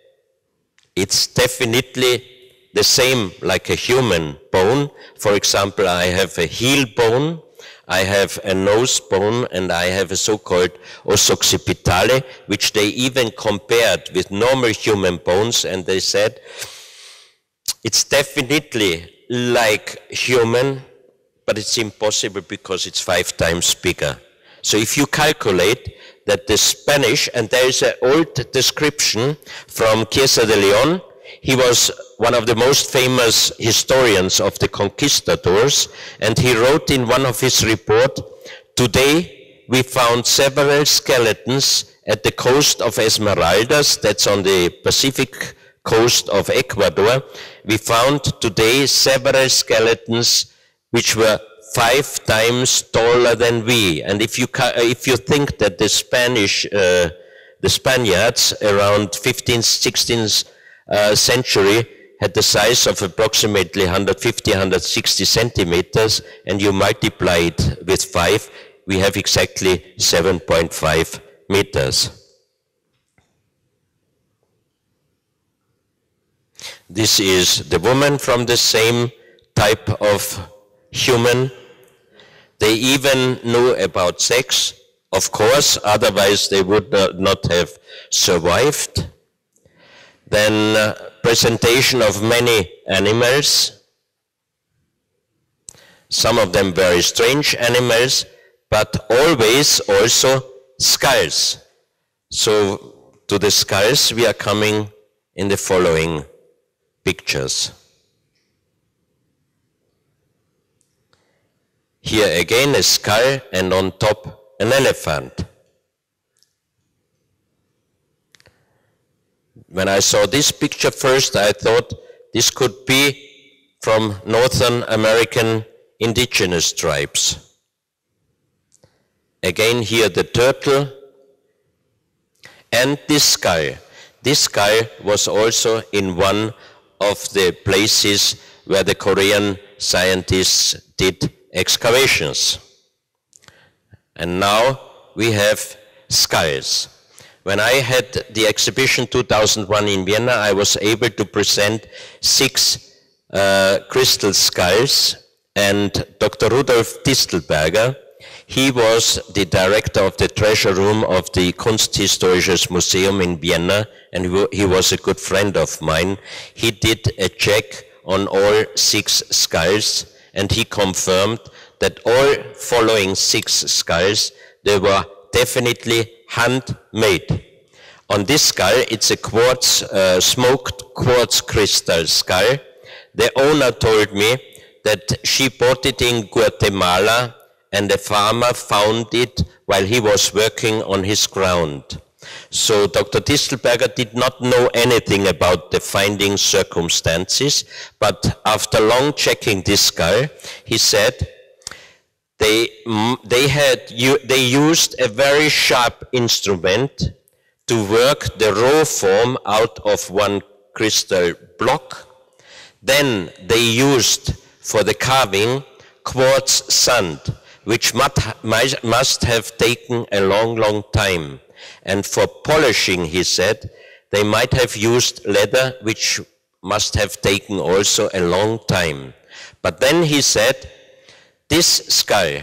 [SPEAKER 1] it's definitely the same like a human bone. For example, I have a heel bone, I have a nose bone, and I have a so-called os occipitale, which they even compared with normal human bones, and they said it's definitely like human, but it's impossible because it's five times bigger. So if you calculate that the Spanish, and there is an old description from Chiesa de Leon, he was one of the most famous historians of the conquistadors, and he wrote in one of his reports, today we found several skeletons at the coast of Esmeraldas, that's on the Pacific coast of Ecuador. We found today several skeletons which were five times taller than we. And if you, if you think that the Spanish, uh, the Spaniards around fifteenth, sixteenth uh, century had the size of approximately one hundred fifty, one hundred sixty centimeters, and you multiply it with five, we have exactly seven point five meters. This is the woman from the same type of human. They even knew about sex, of course, otherwise they would not have survived. Then uh, presentation of many animals, some of them very strange animals, but always also skulls. So to the skulls we are coming in the following pictures. Here again a skull, and on top an elephant. When I saw this picture first, I thought this could be from Northern American indigenous tribes. Again here the turtle and this skull. This skull was also in one of the places where the Korean scientists did excavations. And now we have skulls. When I had the exhibition two thousand one in Vienna, I was able to present six uh, crystal skulls, and Doctor Rudolf Distelberger, he was the director of the treasure room of the Kunsthistorisches Museum in Vienna, and he was a good friend of mine. He did a check on all six skulls, and he confirmed that all following six skulls, they were definitely handmade. On this skull, it's a quartz, uh, smoked quartz crystal skull. The owner told me that she bought it in Guatemala, and a farmer found it while he was working on his ground. So Doctor Distelberger did not know anything about the finding circumstances, but after long checking this skull, he said they, they, had, they used a very sharp instrument to work the raw form out of one crystal block. Then they used for the carving quartz sand, which must have taken a long, long time. And for polishing, he said, they might have used leather, which must have taken also a long time. But then he said, this skull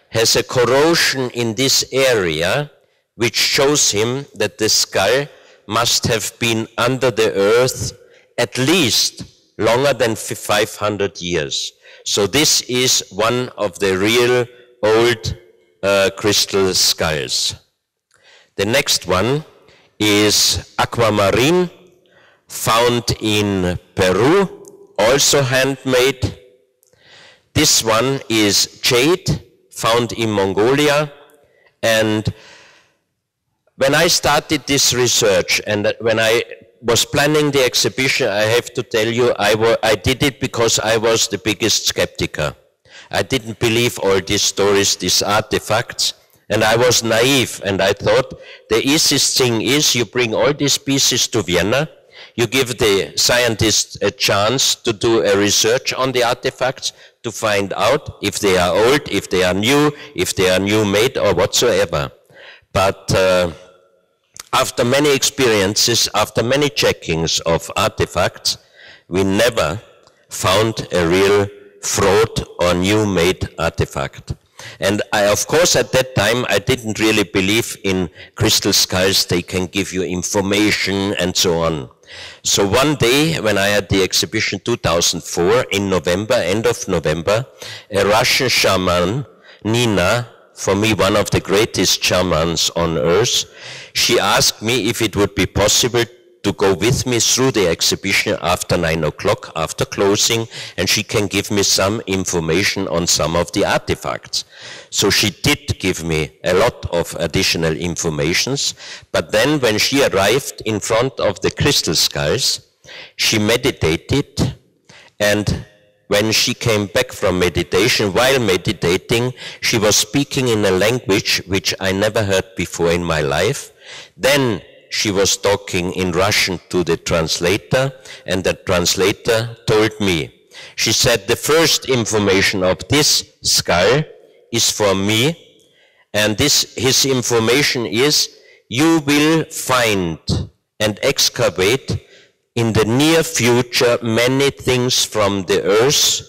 [SPEAKER 1] has a corrosion in this area which shows him that the skull must have been under the earth at least longer than five hundred years. So this is one of the real old uh, crystal skulls. The next one is aquamarine, found in Peru, also handmade. This one is jade, found in Mongolia. And when I started this research and when I was planning the exhibition, I have to tell you, I, I did it because I was the biggest skeptic. I didn't believe all these stories, these artifacts, and I was naive, and I thought the easiest thing is you bring all these pieces to Vienna, you give the scientists a chance to do a research on the artifacts, to find out if they are old, if they are new, if they are new made or whatsoever. But uh, after many experiences, after many checkings of artifacts, we never found a real fraud or new made artifact. And I, of course, at that time, I didn't really believe in crystal skulls. They can give you information and so on. So one day, when I had the exhibition two thousand four, in November, end of November, a Russian shaman, Nina, for me one of the greatest shamans on earth, she asked me if it would be possible to go with me through the exhibition after nine o'clock, after closing, and she can give me some information on some of the artifacts. So she did give me a lot of additional informations, but then when she arrived in front of the crystal skulls, she meditated, and when she came back from meditation, while meditating, she was speaking in a language which I never heard before in my life. Then she was talking in Russian to the translator, and the translator told me. She said, the first information of this skull is for me, and this his information is, you will find and excavate in the near future many things from the earth,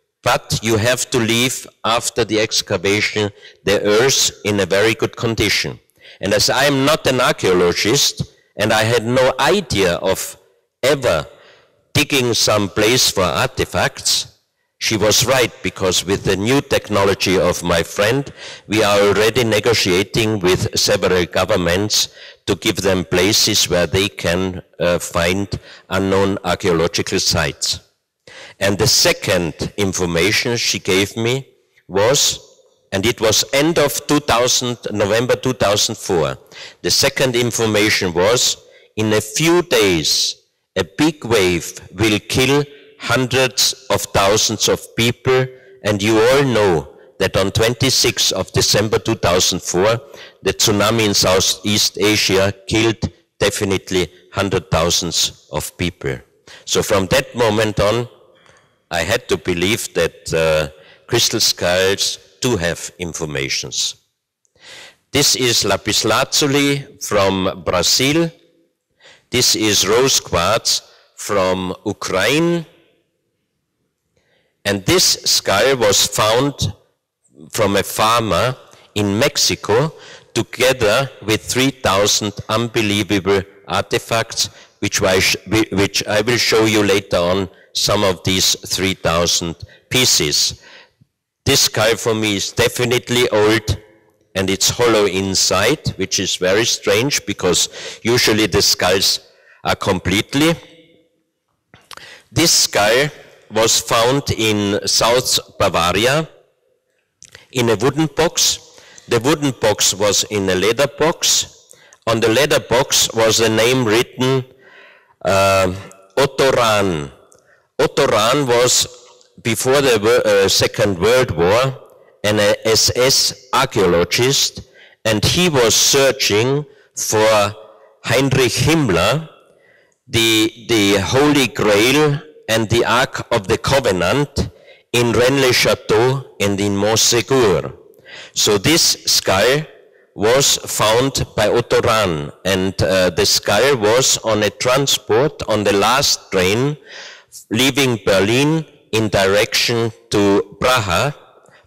[SPEAKER 1] but you have to leave after the excavation the earth in a very good condition. And as I am not an archaeologist, and I had no idea of ever digging some place for artifacts, she was right, because with the new technology of my friend, we are already negotiating with several governments to give them places where they can uh, find unknown archaeological sites. And the second information she gave me was, and it was end of two thousand, November two thousand four. The second information was, in a few days, a big wave will kill hundreds of thousands of people, and you all know that on twenty-sixth of December two thousand four, the tsunami in Southeast Asia killed definitely hundred thousands of people. So from that moment on, I had to believe that uh, crystal skulls do have informations. This is lapislazuli from Brazil. This is rose quartz from Ukraine. And this skull was found from a farmer in Mexico, together with three thousand unbelievable artifacts, which I, which I will show you later on, some of these three thousand pieces. This skull for me is definitely old, and it's hollow inside, which is very strange because usually the skulls are completely. This skull was found in South Bavaria in a wooden box. The wooden box was in a leather box. On the leather box was a name written, uh, Otto Rahn. Otto Rahn was, before the uh, Second World War, an S S archaeologist, and he was searching for Heinrich Himmler, the, the Holy Grail and the Ark of the Covenant in Rennes-le-Château and in Montségur. So this skull was found by Otto Rahn, and uh, the skull was on a transport on the last train leaving Berlin in direction to Praha,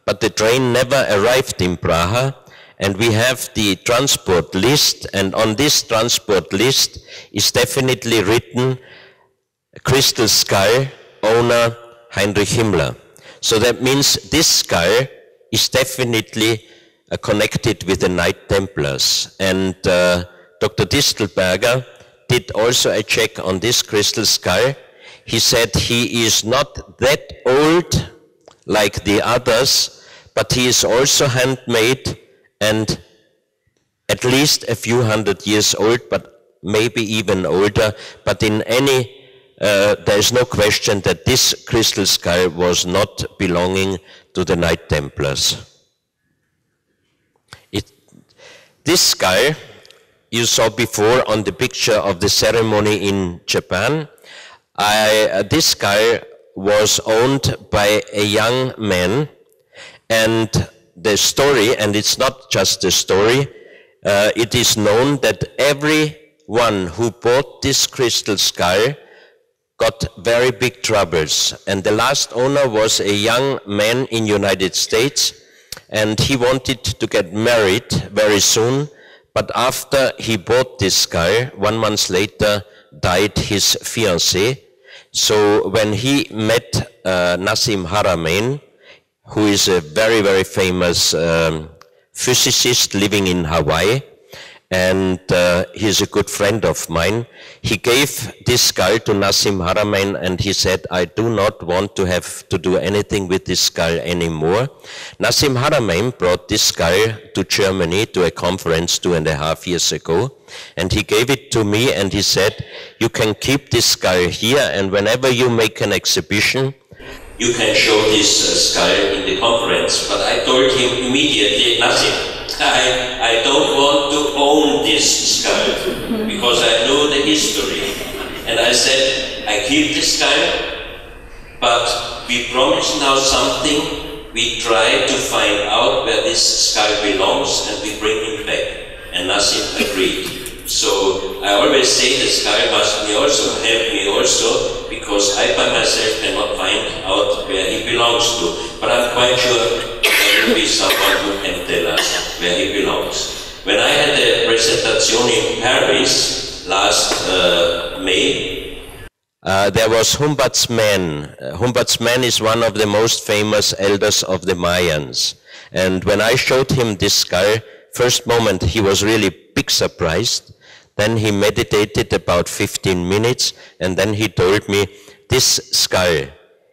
[SPEAKER 1] but the train never arrived in Praha, and we have the transport list, and on this transport list is definitely written Crystal Skull, owner Heinrich Himmler. So that means this skull is definitely uh, connected with the Knight Templars. And uh, Doctor Distelberger did also a check on this crystal skull. He said he is not that old like the others, but he is also handmade and at least a few hundred years old, but maybe even older. But in any Uh, there is no question that this crystal skull was not belonging to the Knight Templars. It, this skull you saw before on the picture of the ceremony in Japan. I, uh, this skull was owned by a young man, and the story, and it's not just a story, uh, it is known that everyone who bought this crystal skull got very big troubles. And the last owner was a young man in United States, and he wanted to get married very soon, but after he bought this skull, one month later died his fiancée. So when he met uh, Nassim Haramein, who is a very, very famous um, physicist living in Hawaii, and uh, he's a good friend of mine. He gave this skull to Nassim Haramein, and he said, I do not want to have to do anything with this skull anymore. Nassim Haramein brought this skull to Germany to a conference two and a half years ago, and he gave it to me, and he said, you can keep this skull here, and whenever you make an exhibition, you can show this uh, skull in the conference. But I told him immediately, Nassim, I, I don't want to own this skull, because I know the history. And I said, I keep the skull, but we promise now something. We try to find out where this skull belongs, and we bring him back. And Nassim agreed. So I always say the skull must me also help me also, because I by myself cannot find out where he belongs to. But I'm quite sure there will be someone who can tell us where he belongs. When I had a presentation in Paris last uh, May, uh, there was Humboldt's man. Uh, Humboldt's man is one of the most famous elders of the Mayans. And when I showed him this skull, first moment he was really big surprised. Then he meditated about fifteen minutes, and then he told me, this skull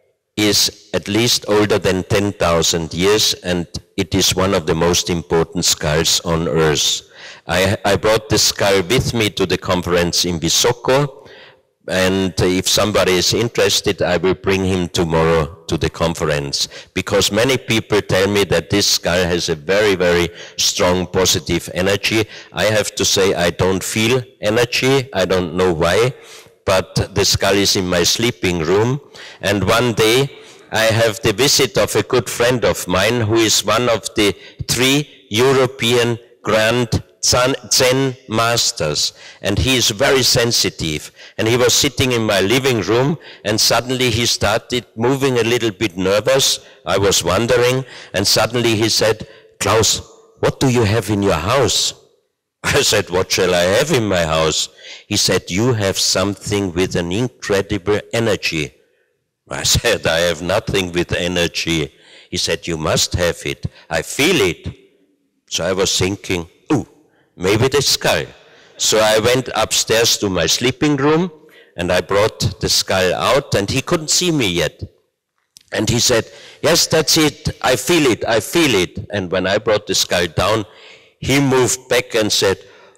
[SPEAKER 1] is at least older than ten thousand years, and it is one of the most important skulls on earth. I, I brought the skull with me to the conference in Visoko, and if somebody is interested, I will bring him tomorrow to the conference, because many people tell me that this skull has a very, very strong positive energy. I have to say I don't feel energy, I don't know why, but the skull is in my sleeping room, and one day I have the visit of a good friend of mine who is one of the three European Grand Zen masters, and he is very sensitive, and he was sitting in my living room, and suddenly he started moving a little bit nervous. I was wondering, and suddenly he said, Klaus, what do you have in your house? I said, what shall I have in my house? He said, you have something with an incredible energy. I said, I have nothing with energy. He said, you must have it. I feel it. So I was thinking, ooh, maybe the skull. So I went upstairs to my sleeping room, and I brought the skull out, and he couldn't see me yet. And he said, yes, that's it. I feel it. I feel it. And when I brought the skull down, he moved back and said,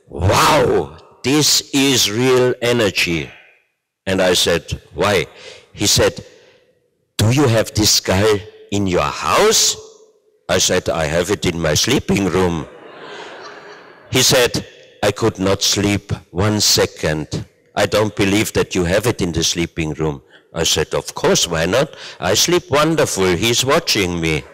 [SPEAKER 1] wow, this is real energy. And I said, why? He said, do you have this skull in your house? I said, I have it in my sleeping room. He said, I could not sleep one second. I don't believe that you have it in the sleeping room. I said, of course, why not? I sleep wonderful. He's watching me.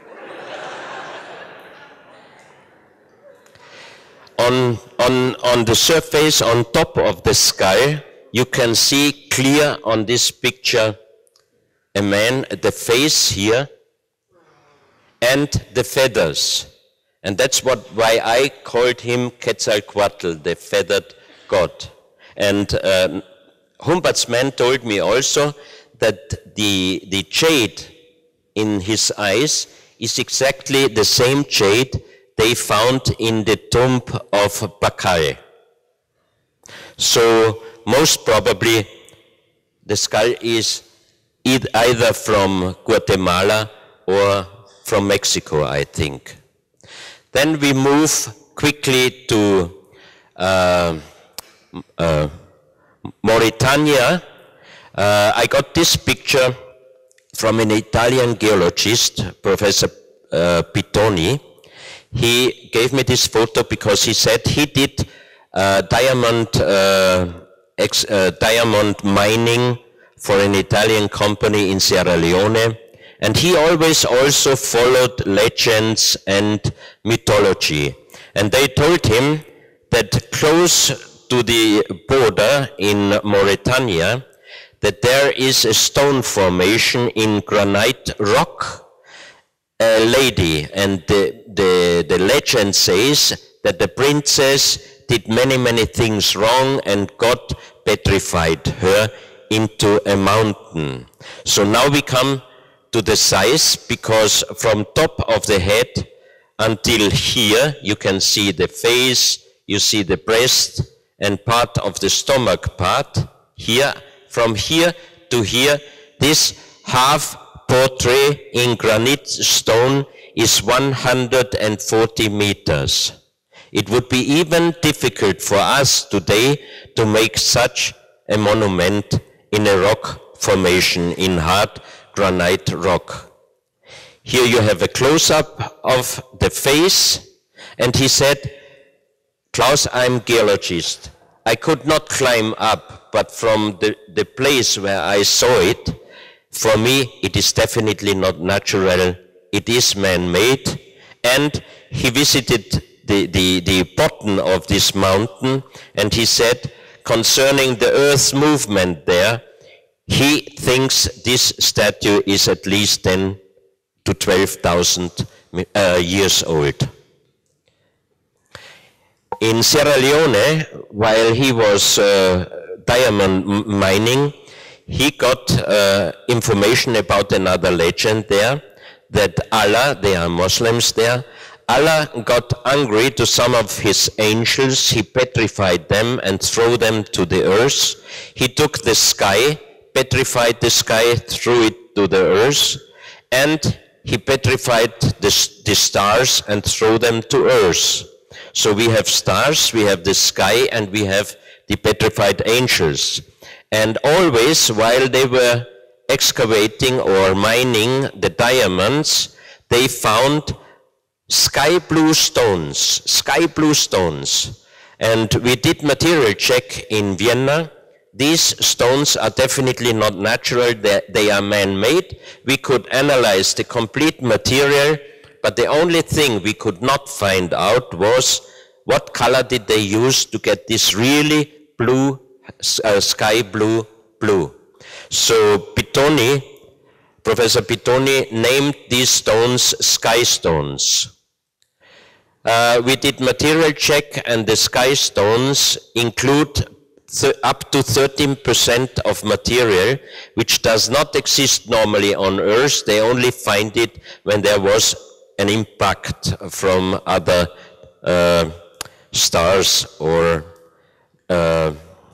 [SPEAKER 1] On, on, on the surface, on top of the skull, you can see clear on this picture a man, the face here, and the feathers. And that's what, why I called him Quetzalcoatl, the feathered god. And uh, Humboldt's man told me also that the, the jade in his eyes is exactly the same jade they found in the tomb of Bacal. So most probably the skull is either from Guatemala or from Mexico, I think. Then we move quickly to uh, uh, Mauritania. Uh, I got this picture from an Italian geologist, Professor uh, Pittoni. He gave me this photo because he said he did uh, diamond, uh, ex, uh, diamond mining for an Italian company in Sierra Leone. And he always also followed legends and mythology. And they told him that close to the border in Mauritania, that there is a stone formation in granite rock, a lady, and the, the, the legend says that the princess did many, many things wrong and God petrified her into a mountain. So now we come to the size, because from top of the head until here you can see the face, you see the breast and part of the stomach part. Here, from here to here, this half portrait in granite stone is one hundred forty meters. It would be even difficult for us today to make such a monument in a rock formation, in hard granite rock. Here you have a close-up of the face, and he said, Klaus, I'm geologist. I could not climb up, but from the, the place where I saw it, for me it is definitely not natural, it is man-made. And he visited the, the, the bottom of this mountain, and he said, concerning the earth's movement there, he thinks this statue is at least ten to twelve thousand uh, years old. In Sierra Leone, while he was uh, diamond mining, he got uh, information about another legend there, that Allah, they are Muslims there, Allah got angry to some of his angels, he petrified them and threw them to the earth. He took the sky, petrified the sky, threw it to the earth, and he petrified the, the stars and threw them to earth. So we have stars, we have the sky, and we have the petrified angels. And always, while they were excavating or mining the diamonds, they found sky blue stones, sky blue stones. And we did material check in Vienna. These stones are definitely not natural, they, they are man-made. We could analyze the complete material, but the only thing we could not find out was what color did they use to get this really blue, uh, sky blue, blue. So Pittoni, Professor Pittoni named these stones sky stones. Uh, we did material check, and the sky stones include up to thirteen percent of material which does not exist normally on Earth. They only find it when there was an impact from other uh, stars or uh,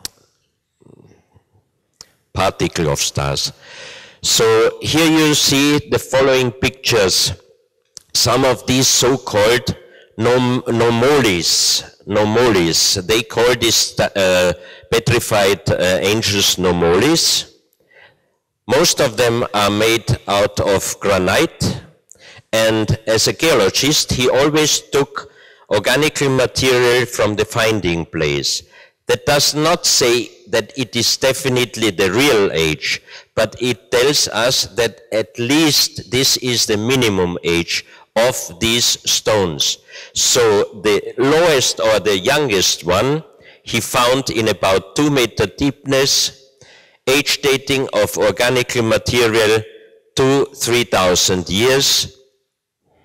[SPEAKER 1] particle of stars. So here you see the following pictures. Some of these so-called nom nomolis, nomolis, they call this uh, petrified uh, angels nomolis. Most of them are made out of granite, and as a geologist, he always took organic material from the finding place. That does not say that it is definitely the real age, but it tells us that at least this is the minimum age of these stones. So the lowest or the youngest one he found in about two meter deepness, age dating of organic material to three thousand years.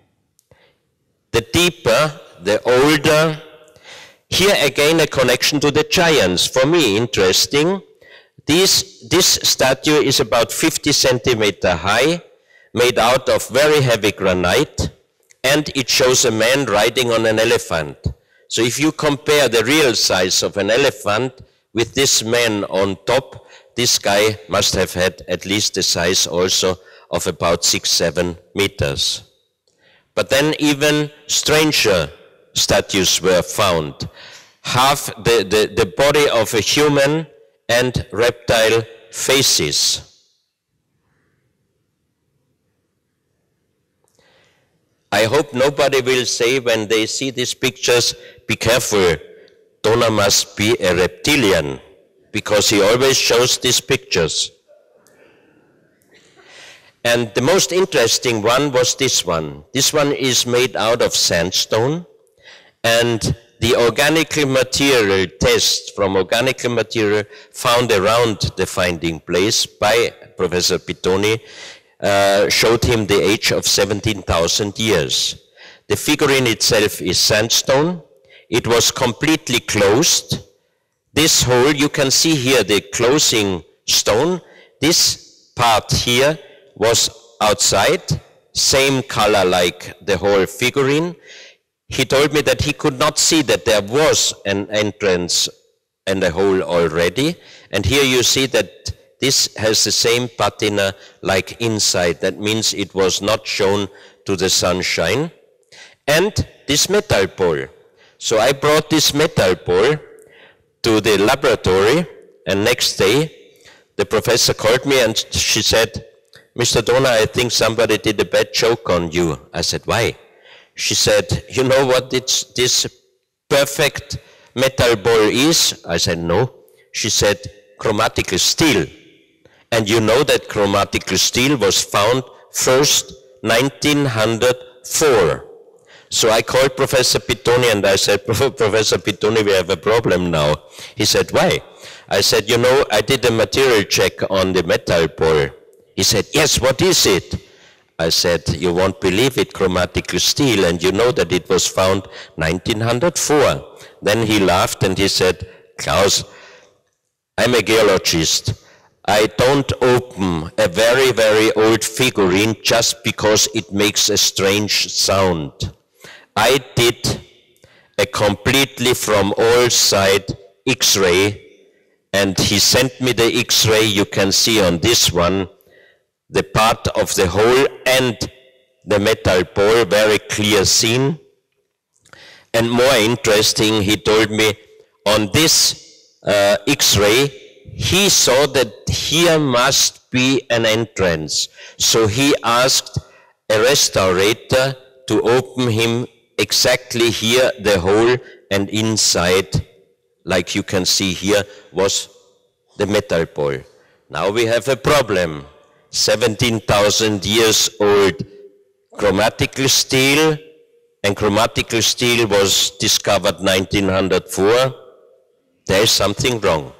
[SPEAKER 1] the deeper, the older. Here again a connection to the giants. For me, interesting. This, this statue is about fifty centimeters high, made out of very heavy granite, and it shows a man riding on an elephant. So if you compare the real size of an elephant with this man on top, this guy must have had at least the size also of about six, seven meters. But then even stranger statues were found. Half the, the, the body of a human and reptile faces. I hope nobody will say when they see these pictures, be careful, Donner must be a reptilian, because he always shows these pictures. And the most interesting one was this one. This one is made out of sandstone, and the organic material test from organic material found around the finding place by Professor Pittoni uh, showed him the age of seventeen thousand years. The figurine itself is sandstone. It was completely closed. This hole, you can see here the closing stone. This part here was outside, same color like the whole figurine. He told me that he could not see that there was an entrance and a hole already. And here you see that this has the same patina like inside. That means it was not shown to the sunshine. And this metal ball. So I brought this metal ball to the laboratory, and next day the professor called me and she said, Mister Donner, I think somebody did a bad joke on you. I said, why? She said, you know what it's, this perfect metal ball is? I said, no. She said, chromatical steel. And you know that chromatical steel was found first nineteen oh four. So I called Professor Pittoni and I said, Professor Pittoni, we have a problem now. He said, why? I said, you know, I did a material check on the metal ball. He said, yes, what is it? I said, you won't believe it, chromatical steel, and you know that it was found nineteen oh four. Then he laughed and he said, Klaus, I'm a geologist. I don't open a very, very old figurine just because it makes a strange sound. I did a completely from all side X-ray, and he sent me the X-ray. You can see on this one the part of the hole and the metal ball, very clear seen. And more interesting, he told me on this uh, X-ray, he saw that here must be an entrance. So he asked a restaurator to open him exactly here the hole, and inside, like you can see here, was the metal ball. Now we have a problem. seventeen thousand years old chromatical steel, and chromatical steel was discovered nineteen oh four. There is something wrong.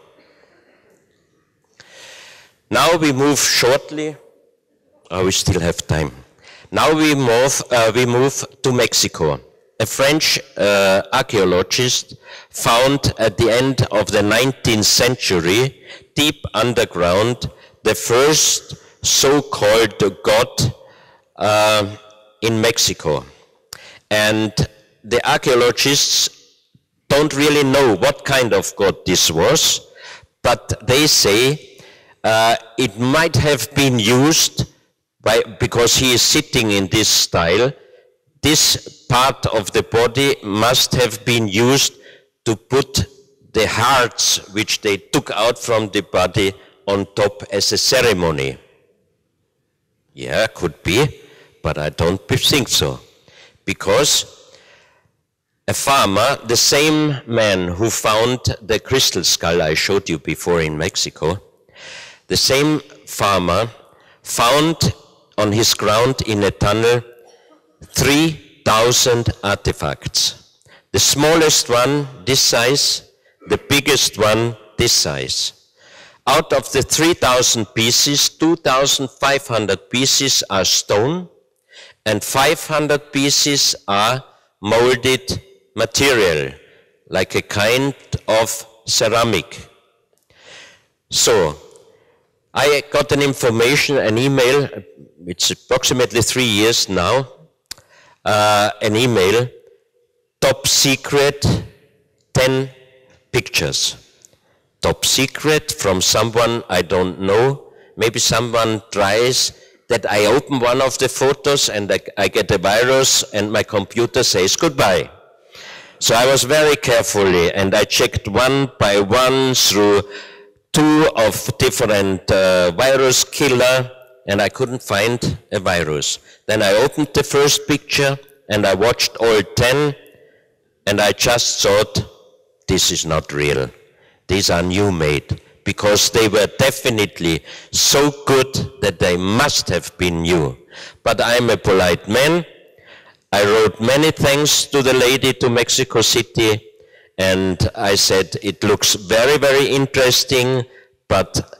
[SPEAKER 1] Now we move shortly. Oh, we still have time. Now we move, uh, we move to Mexico. A French uh, archaeologist found at the end of the nineteenth century, deep underground, the first so-called god uh, in Mexico. And the archaeologists don't really know what kind of god this was, but they say uh, it might have been used by, because he is sitting in this style, this part of the body must have been used to put the hearts which they took out from the body on top as a ceremony. Yeah, could be, but I don't think so. Because a farmer, the same man who found the crystal skull I showed you before in Mexico, the same farmer found on his ground in a tunnel three thousand artifacts. The smallest one this size, the biggest one this size. Out of the three thousand pieces, two thousand five hundred pieces are stone, and five hundred pieces are molded material, like a kind of ceramic. So, I got an information, an email, it's approximately three years now, uh, an email, top secret, ten pictures. Top secret from someone I don't know. Maybe someone tries that I open one of the photos and I, I get a virus and my computer says goodbye. So I was very carefully and I checked one by one through two of different uh, virus killer and I couldn't find a virus. Then I opened the first picture and I watched all ten and I just thought, this is not real. These are new made, because they were definitely so good that they must have been new. But I'm a polite man. I wrote many thanks to the lady to Mexico City, and I said, it looks very, very interesting, but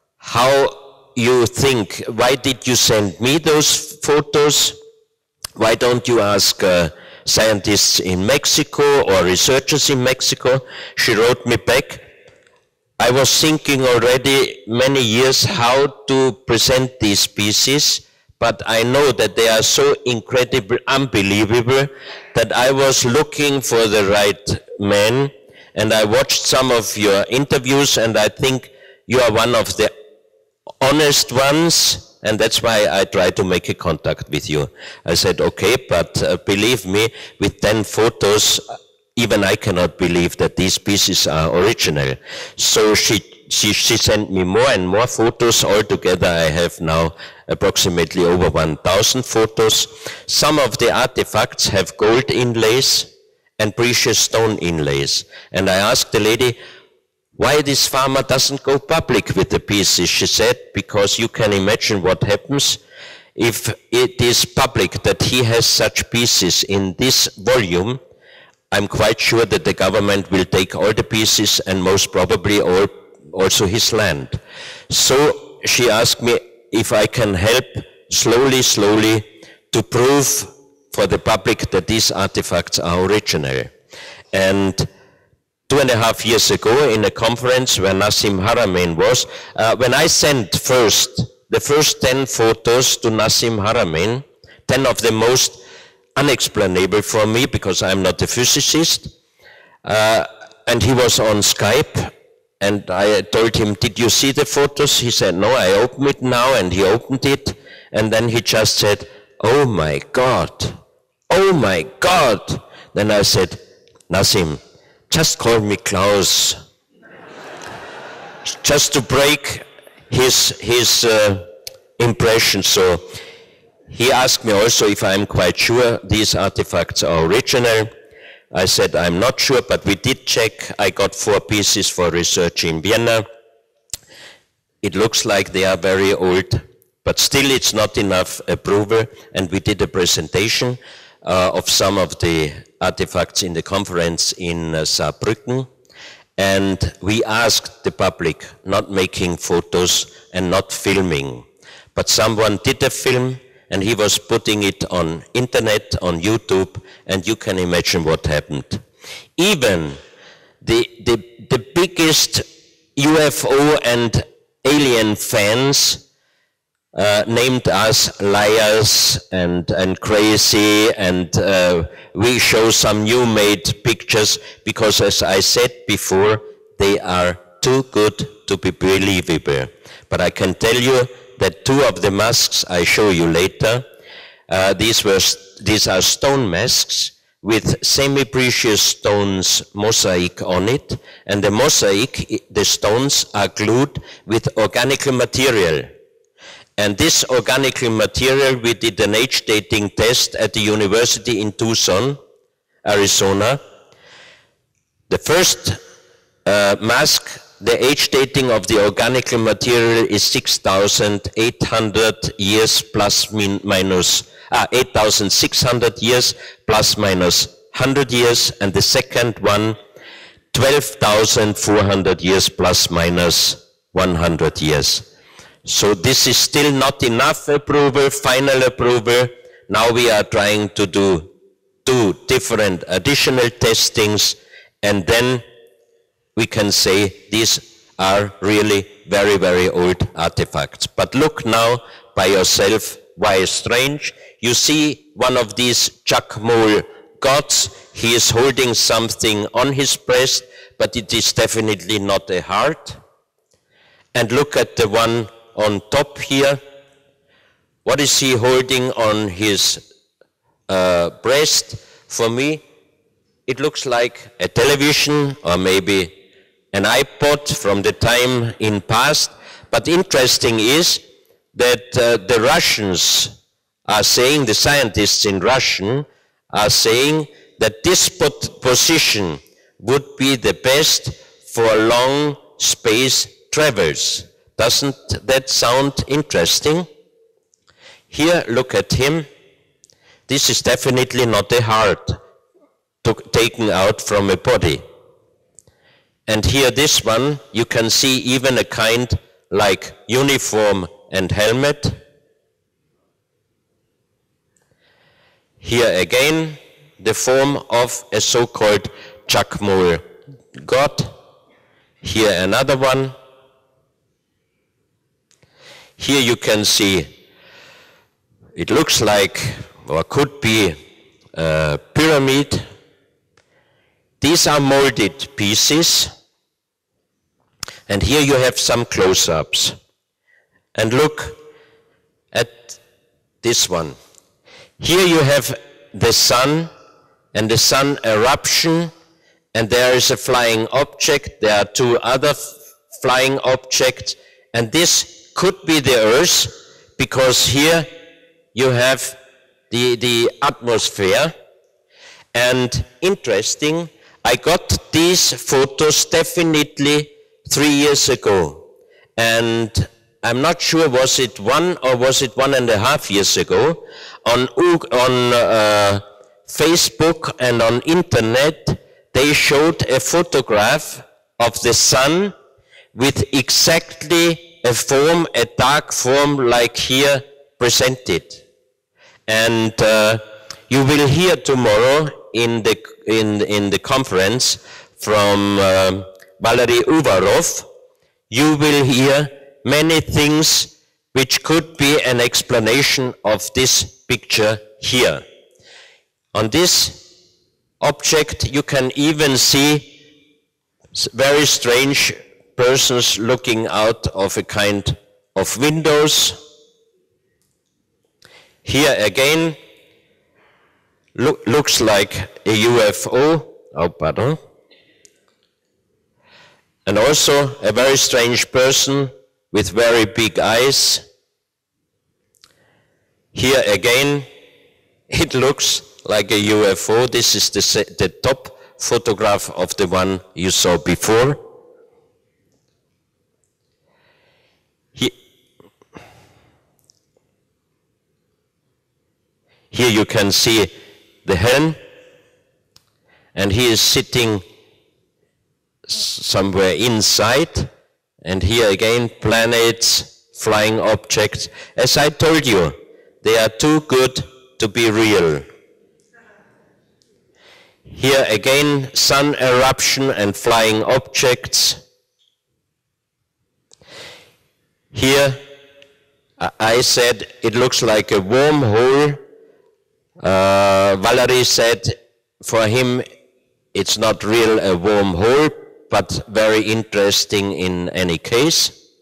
[SPEAKER 1] how you think, why did you send me those photos? Why don't you ask uh, scientists in Mexico or researchers in Mexico? She wrote me back, I was thinking already many years how to present these pieces, but I know that they are so incredible, unbelievable, that I was looking for the right man, and I watched some of your interviews, and I think you are one of the honest ones, and that's why I try to make a contact with you. I said, okay, but uh, believe me, with ten photos, even I cannot believe that these pieces are original. So she, she, she sent me more and more photos. Altogether I have now approximately over one thousand photos. Some of the artifacts have gold inlays and precious stone inlays. And I asked the lady, why this farmer doesn't go public with the pieces? She said, because you can imagine what happens if it is public that he has such pieces in this volume. I'm quite sure that the government will take all the pieces and most probably all, also his land. So she asked me if I can help slowly, slowly to prove for the public that these artifacts are original. And two and a half years ago in a conference where Nassim Haramein was, uh, when I sent first, the first ten photos to Nassim Haramein, ten of the most unexplainable for me because I'm not a physicist, uh, and he was on Skype, and I told him, did you see the photos? He said, no, I open it now, and he opened it, and then he just said, oh my God, oh my God. Then I said, Nassim, just call me Klaus, just to break his, his uh, impression. So he asked me also if I'm quite sure these artifacts are original. I said I'm not sure, but we did check. I got four pieces for research in Vienna. It looks like they are very old, but still it's not enough approval, and we did a presentation uh, of some of the artifacts in the conference in uh, Saarbrücken, and we asked the public not making photos and not filming, but someone did a film, and he was putting it on internet, on YouTube, and you can imagine what happened. Even the, the, the biggest U F O and alien fans uh, named us liars and, and crazy, and uh, we show some new made pictures because, as I said before, they are too good to be believable. But I can tell you that two of the masks I show you later, uh, these, were, these are stone masks with semi-precious stones mosaic on it, and the mosaic, the stones are glued with organic material. And this organic material, we did an age dating test at the university in Tucson, Arizona. The first uh, mask, the age dating of the organic material is six thousand eight hundred years plus min, minus, ah, eight thousand six hundred years plus minus one hundred years, and the second one, twelve thousand four hundred years plus minus one hundred years. So this is still not enough approval, final approval. Now we are trying to do do different additional testings, and then we can say these are really very, very old artifacts. But look now by yourself, why strange? You see one of these Chakmol gods, he is holding something on his breast, but it is definitely not a heart. And look at the one on top here. What is he holding on his uh, breast? For me, it looks like a television or maybe an iPod from the time in past. But interesting is that uh, the Russians are saying, the scientists in Russian are saying that this position would be the best for long space travels. Doesn't that sound interesting? Here, look at him. This is definitely not a heart taken out from a body. And here, this one, you can see even a kind like uniform and helmet. Here again, the form of a so-called Chakmol god. Here another one. Here you can see, it looks like, or could be, a pyramid. These are molded pieces. And here you have some close-ups. And look at this one. Here you have the sun and the sun eruption, and there is a flying object. There are two other flying objects, and this could be the Earth, because here you have the, the atmosphere. And interesting, I got these photos definitely three years ago, and I'm not sure, was it one or was it one and a half years ago, on, on uh, Facebook and on internet, they showed a photograph of the sun with exactly a form, a dark form like here presented. And uh, you will hear tomorrow in the, in, in the conference from uh, Valery Uvarov, you will hear many things which could be an explanation of this picture here. On this object you can even see very strange persons looking out of a kind of windows. Here again look, looks like a U F O, oh pardon, and also a very strange person with very big eyes. Here again, it looks like a U F O. This is the, the top photograph of the one you saw before. He, here you can see the helm, and he is sitting somewhere inside. And here again, planets, flying objects. As I told you, they are too good to be real. Here again, sun eruption and flying objects. Here, I said it looks like a wormhole. Uh, Valery said for him it's not real a wormhole, but very interesting in any case.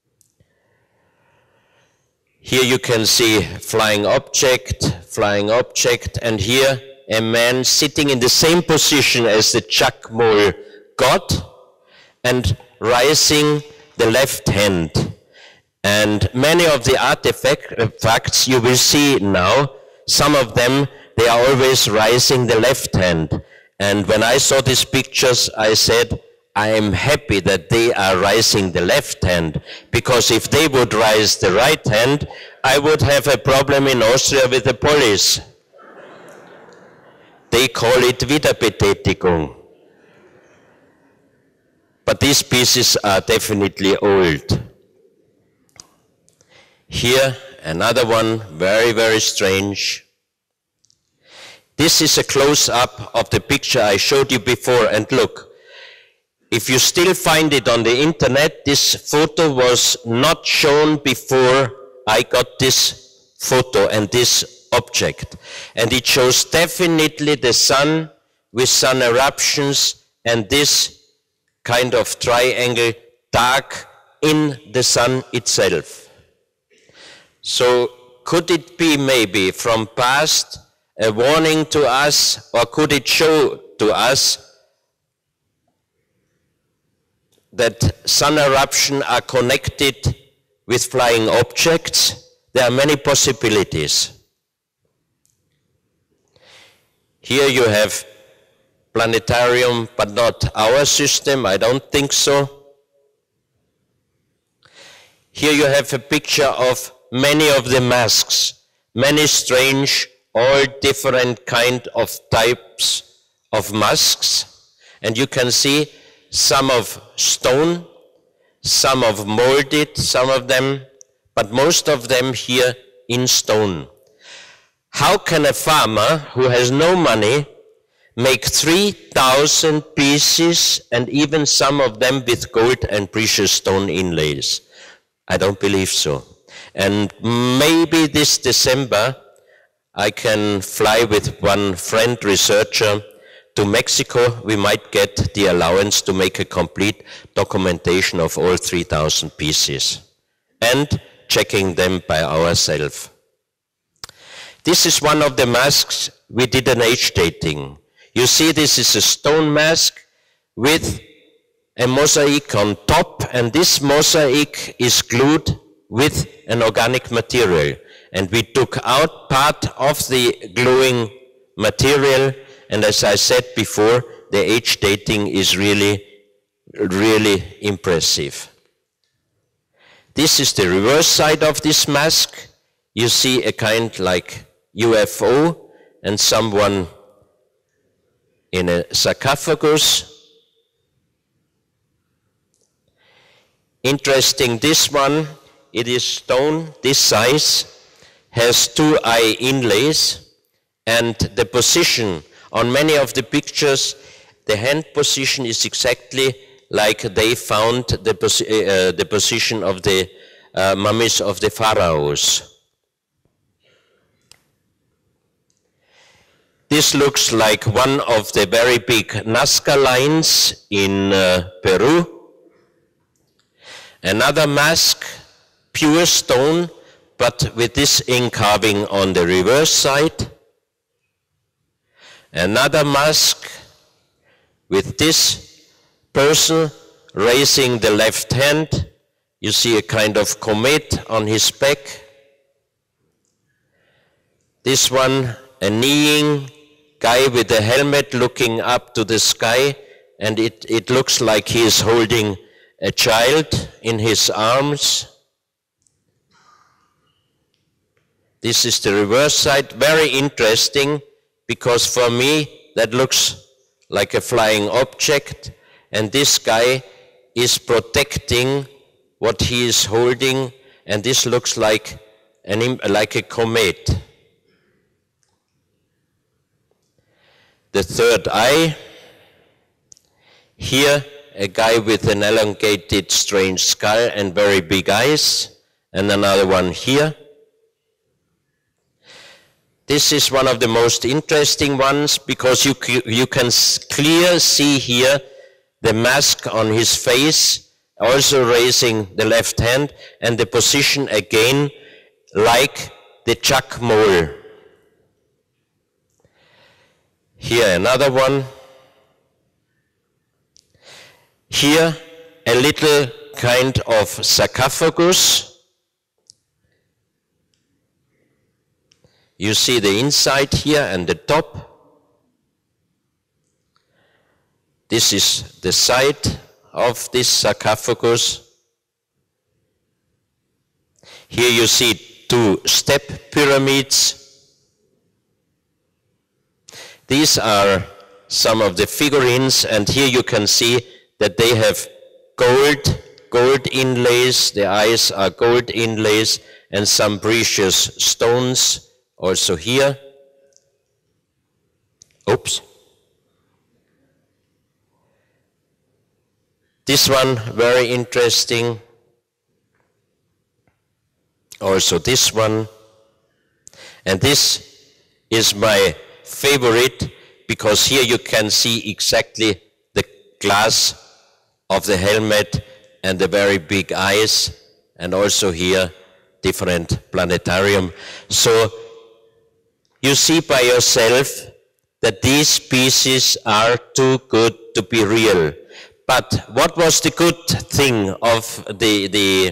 [SPEAKER 1] Here you can see flying object, flying object, and here a man sitting in the same position as the Chakmol god and raising the left hand. And many of the artifacts you will see now, some of them, they are always raising the left hand. And when I saw these pictures, I said, I am happy that they are raising the left hand, because if they would raise the right hand, I would have a problem in Austria with the police. They call it Wiederbetätigung. But these pieces are definitely old. Here, another one, very, very strange. This is a close-up of the picture I showed you before, and look, if you still find it on the internet, this photo was not shown before I got this photo and this object. And it shows definitely the sun with sun eruptions and this kind of triangle dark in the sun itself. So could it be maybe from past a warning to us, or could it show to us that sun eruptions are connected with flying objects? There are many possibilities. Here you have planetarium, but not our system, I don't think so. Here you have a picture of many of the masks, many strange, all different kind of types of masks. And you can see some of stone, some of molded, some of them, but most of them here in stone. How can a farmer who has no money make three thousand pieces, and even some of them with gold and precious stone inlays? I don't believe so. And maybe this December I can fly with one friend researcher to Mexico. We might get the allowance to make a complete documentation of all three thousand pieces and checking them by ourselves. This is one of the masks we did an age dating. You see, this is a stone mask with a mosaic on top, and this mosaic is glued with an organic material. And we took out part of the gluing material, and as I said before, the age dating is really, really impressive. This is the reverse side of this mask. You see a kind like U F O and someone in a sarcophagus. Interesting, this one, it is stone, this size, has two eye inlays, and the position on many of the pictures, the hand position is exactly like they found the, posi uh, the position of the uh, mummies of the pharaohs. This looks like one of the very big Nazca lines in uh, Peru. Another mask, pure stone, but with this ink carving on the reverse side. Another mask with this person raising the left hand. You see a kind of comet on his back. This one, a kneeling guy with a helmet looking up to the sky, and it, it looks like he is holding a child in his arms. This is the reverse side, very interesting, because for me that looks like a flying object, and this guy is protecting what he is holding, and this looks like, an, like a comet. The third eye, here a guy with an elongated strange skull and very big eyes, and another one here. This is one of the most interesting ones, because you, you can clearly see here the mask on his face, also raising the left hand, and the position again like the Chuck mole. Here another one. Here a little kind of sarcophagus. You see the inside here and the top. This is the side of this sarcophagus. Here you see two step pyramids. These are some of the figurines, and here you can see that they have gold, gold inlays, the eyes are gold inlays, and some precious stones also here. Oops. This one, very interesting. Also this one. And this is my favorite, because here you can see exactly the glass of the helmet and the very big eyes, and also here different planetarium. So you see by yourself that these pieces are too good to be real. But what was the good thing of the, the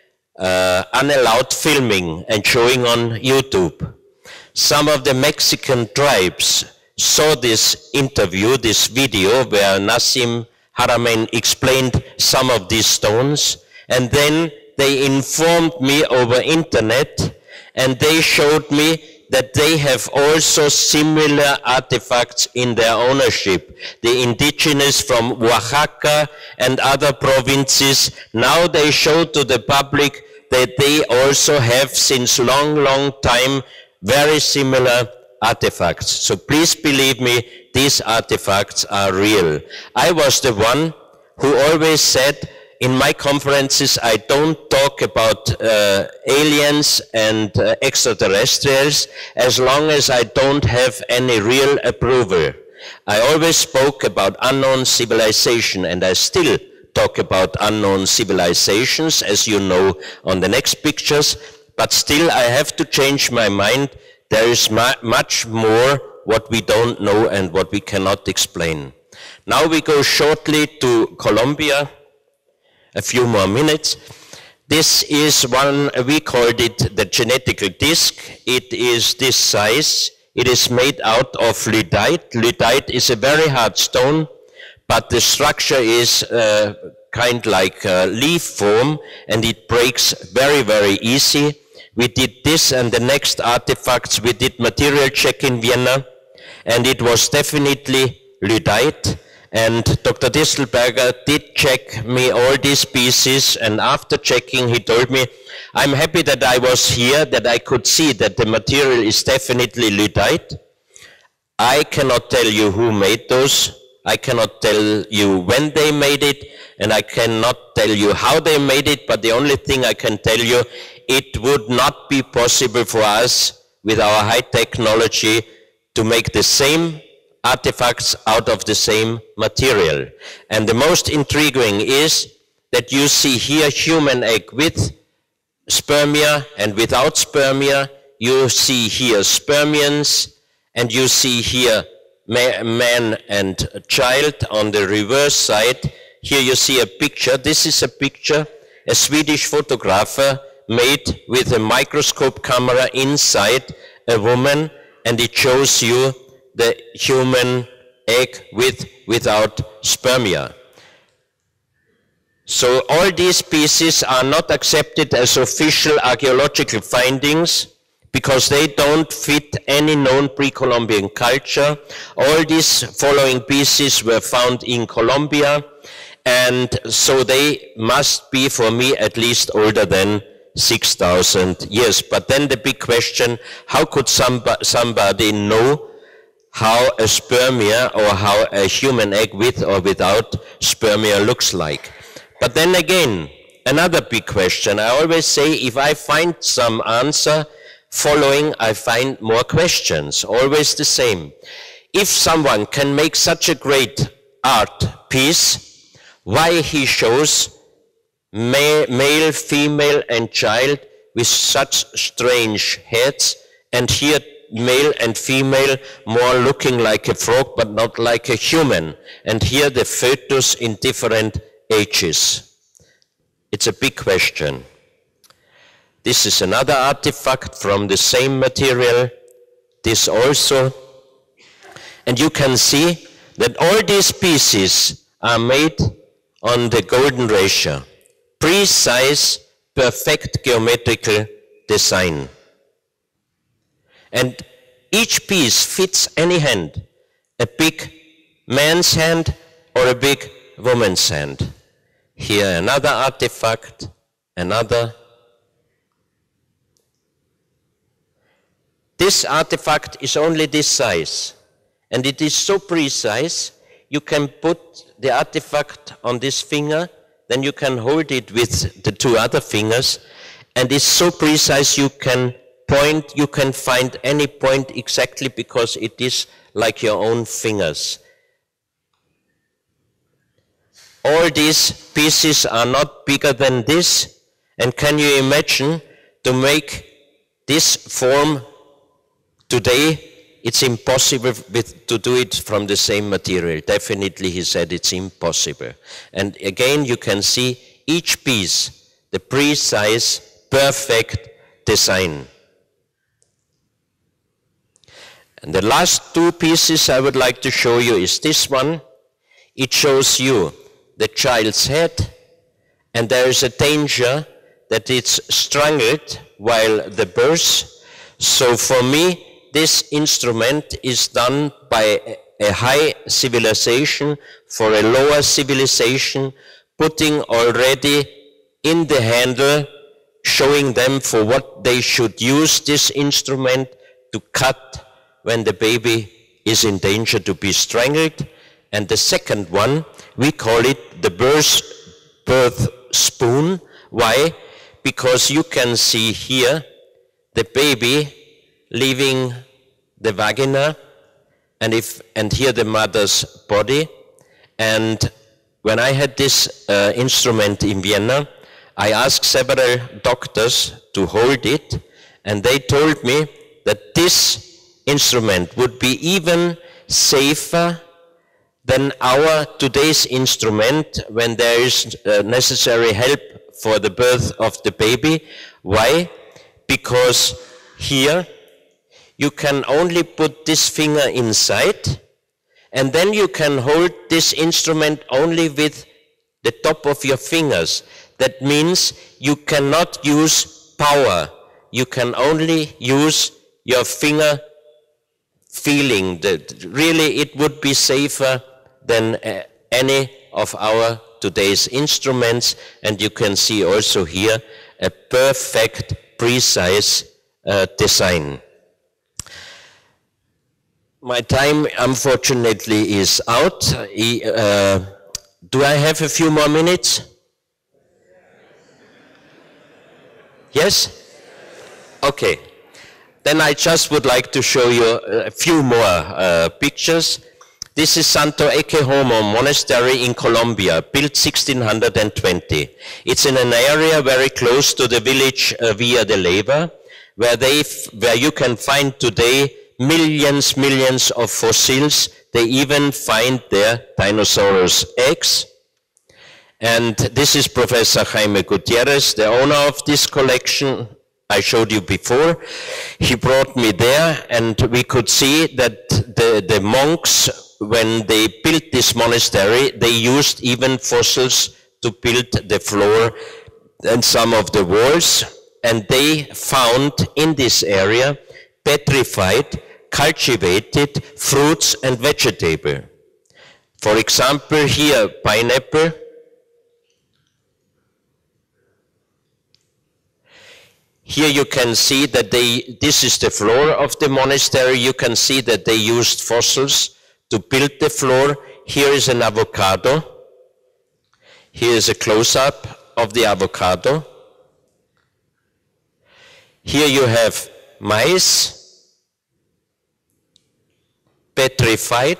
[SPEAKER 1] uh, unallowed filming and showing on YouTube? Some of the Mexican tribes saw this interview, this video, where Nassim Haramein explained some of these stones, and then they informed me over internet, and they showed me that they have also similar artifacts in their ownership. The indigenous from Oaxaca and other provinces, now they show to the public that they also have since long, long time very similar artifacts. So please believe me, these artifacts are real. I was the one who always said, in my conferences, I don't talk about uh, aliens and uh, extraterrestrials as long as I don't have any real approval. I always spoke about unknown civilization, and I still talk about unknown civilizations, as you know on the next pictures, but still I have to change my mind. There is mu much more what we don't know and what we cannot explain. Now we go shortly to Colombia. A few more minutes. This is one, we called it the genetical disc. It is this size. It is made out of lyddite. Lyddite is a very hard stone, but the structure is uh, kind like uh, leaf form, and it breaks very, very easy. We did this and the next artifacts. We did material check in Vienna, and it was definitely lyddite. And Doctor Distelberger did check me all these pieces, and after checking he told me, I'm happy that I was here, that I could see that the material is definitely lyddite. I cannot tell you who made those, I cannot tell you when they made it, and I cannot tell you how they made it, but the only thing I can tell you, it would not be possible for us with our high technology to make the same artifacts out of the same material. And the most intriguing is that you see here human egg with spermia and without spermia. You see here spermians, and you see here ma man and child on the reverse side. Here you see a picture. This is a picture a Swedish photographer made with a microscope camera inside a woman, and it shows you the human egg with, without spermia. So all these pieces are not accepted as official archaeological findings because they don't fit any known pre-Columbian culture. All these following pieces were found in Colombia, and so they must be, for me at least, older than six thousand years. But then the big question, how could somebody, somebody know how a spermia or how a human egg with or without spermia looks like? But then again, another big question. I always say, if I find some answer, following I find more questions, always the same. If someone can make such a great art piece, why he shows ma male, female and child with such strange heads, and here male and female more looking like a frog but not like a human, and here the fetus in different ages? It's a big question. This is another artifact from the same material, this also, and you can see that all these pieces are made on the golden ratio, precise, perfect geometrical design. And each piece fits any hand, a big man's hand or a big woman's hand. Here another artifact, another. This artifact is only this size, And it is so precise, you can put the artifact on this finger, then you can hold it with the two other fingers, and it's so precise you can point, you can find any point exactly because it is like your own fingers. All these pieces are not bigger than this, and can you imagine to make this form today? It's impossible with, to do it from the same material. Definitely, he said it's impossible. And again, you can see each piece, the precise, perfect design. And the last two pieces I would like to show you is this one. It shows you the child's head, and there is a danger that it's strangled while the birth. So for me, this instrument is done by a high civilization for a lower civilization, putting already in the handle, showing them for what they should use this instrument to cut when the baby is in danger to be strangled. And the second one, we call it the birth, birth spoon. Why? Because you can see here the baby leaving the vagina, and if and here the mother's body. And when I had this uh, instrument in Vienna, I asked several doctors to hold it, and they told me that this instrument would be even safer than our today's instrument when there is uh, necessary help for the birth of the baby. Why? Because here you can only put this finger inside, and then you can hold this instrument only with the top of your fingers. That means you cannot use power. You can only use your finger feeling. That really it would be safer than uh, any of our today's instruments. And you can see also here a perfect, precise uh, design. My time, unfortunately, is out. Uh, do I have a few more minutes? Yes? Okay. Then I just would like to show you a few more uh, pictures. This is Santo Ecce Homo Monastery in Colombia, built sixteen twenty. It's in an area very close to the village uh, Villa de Leyva, where, they where you can find today millions, millions of fossils. They even find there dinosaurs' eggs. And this is Professor Jaime Gutierrez, the owner of this collection I showed you before. He brought me there, and we could see that the, the monks, when they built this monastery, they used even fossils to build the floor and some of the walls. And they found in this area petrified, cultivated fruits and vegetables. For example, here, pineapple. Here you can see that they, this is the floor of the monastery. You can see that they used fossils to build the floor. Here is an avocado. Here is a close-up of the avocado. Here you have maize, petrified.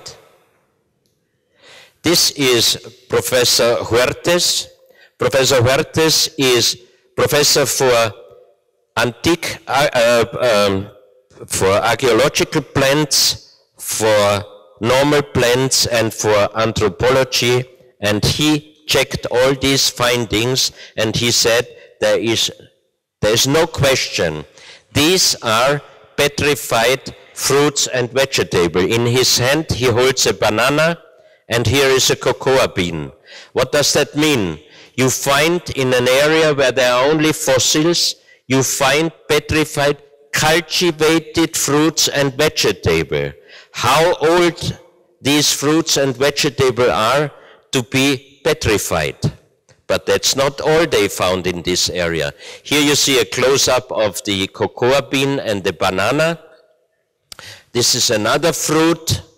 [SPEAKER 1] This is Professor Huertes. Professor Huertes is professor for antique, uh, um, for archaeological plants, for normal plants, and for anthropology. And he checked all these findings, and he said there is there is no question. These are petrified fruits and vegetables. In his hand he holds a banana, and here is a cocoa bean. What does that mean? You find in an area where there are only fossils, you find petrified, cultivated fruits and vegetables. How old these fruits and vegetables are to be petrified. But that's not all they found in this area. Here you see a close-up of the cocoa bean and the banana. This is another fruit.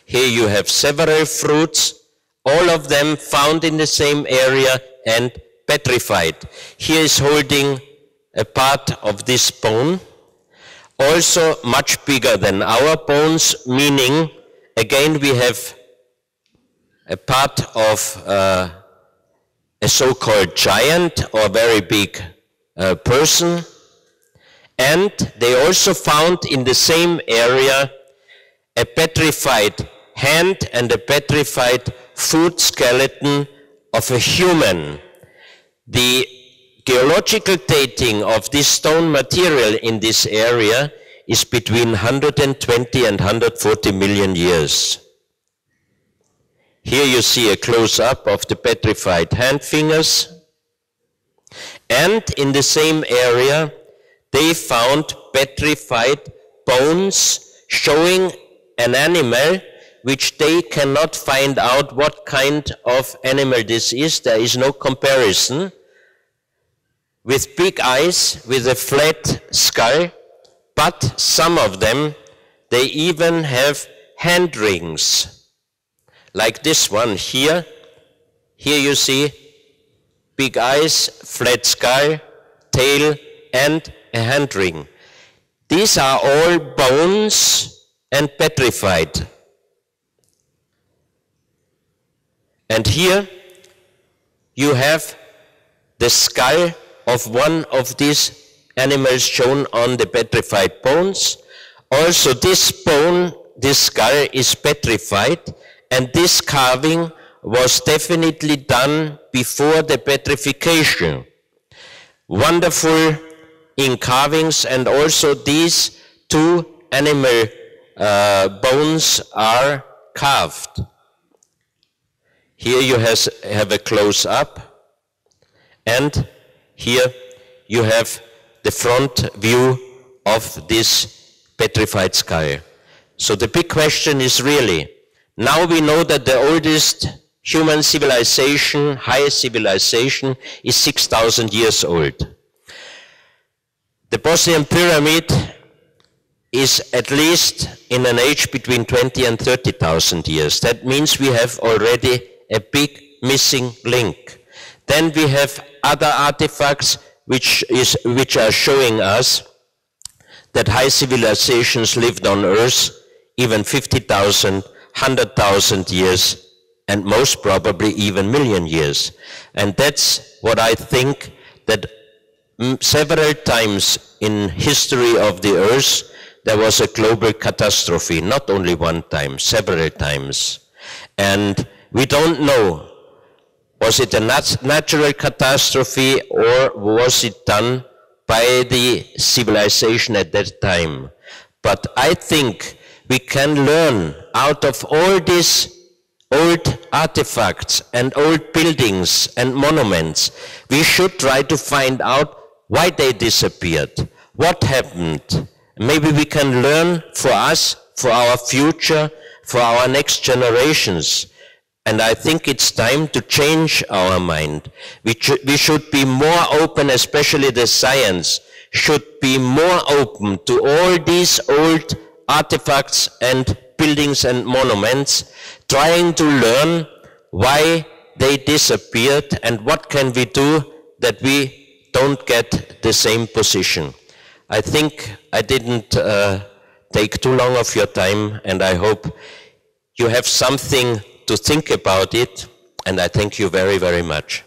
[SPEAKER 1] Here you have several fruits, all of them found in the same area and petrified. Here is holding a part of this bone, also much bigger than our bones, meaning again we have a part of uh, a so-called giant or very big uh, person. And they also found in the same area a petrified hand and a petrified foot skeleton of a human. The geological dating of this stone material in this area is between one hundred twenty and one hundred forty million years. Here you see a close-up of the petrified hand fingers. And in the same area, they found petrified bones showing an animal which they cannot find out what kind of animal this is. There is no comparison. With big eyes, with a flat skull, but some of them, they even have hand rings. Like this one here. Here you see big eyes, flat skull, tail, and a hand ring. These are all bones and petrified. And here you have the skull of one of these animals shown on the petrified bones. Also this bone, this skull is petrified, and this carving was definitely done before the petrification. Wonderful in carvings, and also these two animal uh, bones are carved. Here you has, have a close-up, and here you have the front view of this petrified skull. So the big question is really, now we know that the oldest human civilization, highest civilization, is six thousand years old. The Bosnian pyramid is at least in an age between twenty and thirty thousand years. That means we have already a big missing link. Then we have other artifacts which, is, which are showing us that high civilizations lived on Earth even fifty thousand, one hundred thousand years, and most probably even million years. And that's what I think, that several times in history of the Earth there was a global catastrophe, not only one time, several times. And we don't know, was it a nat natural catastrophe or was it done by the civilization at that time? But I think we can learn out of all these old artifacts and old buildings and monuments. We should try to find out why they disappeared, what happened. Maybe we can learn for us, for our future, for our next generations. And I think it's time to change our mind. We, we should be more open, especially the science should be more open to all these old artifacts and buildings and monuments, trying to learn why they disappeared and what can we do that we don't get the same position. I think I didn't uh, take too long of your time, and I hope you have something to think about it, and I thank you very, very much.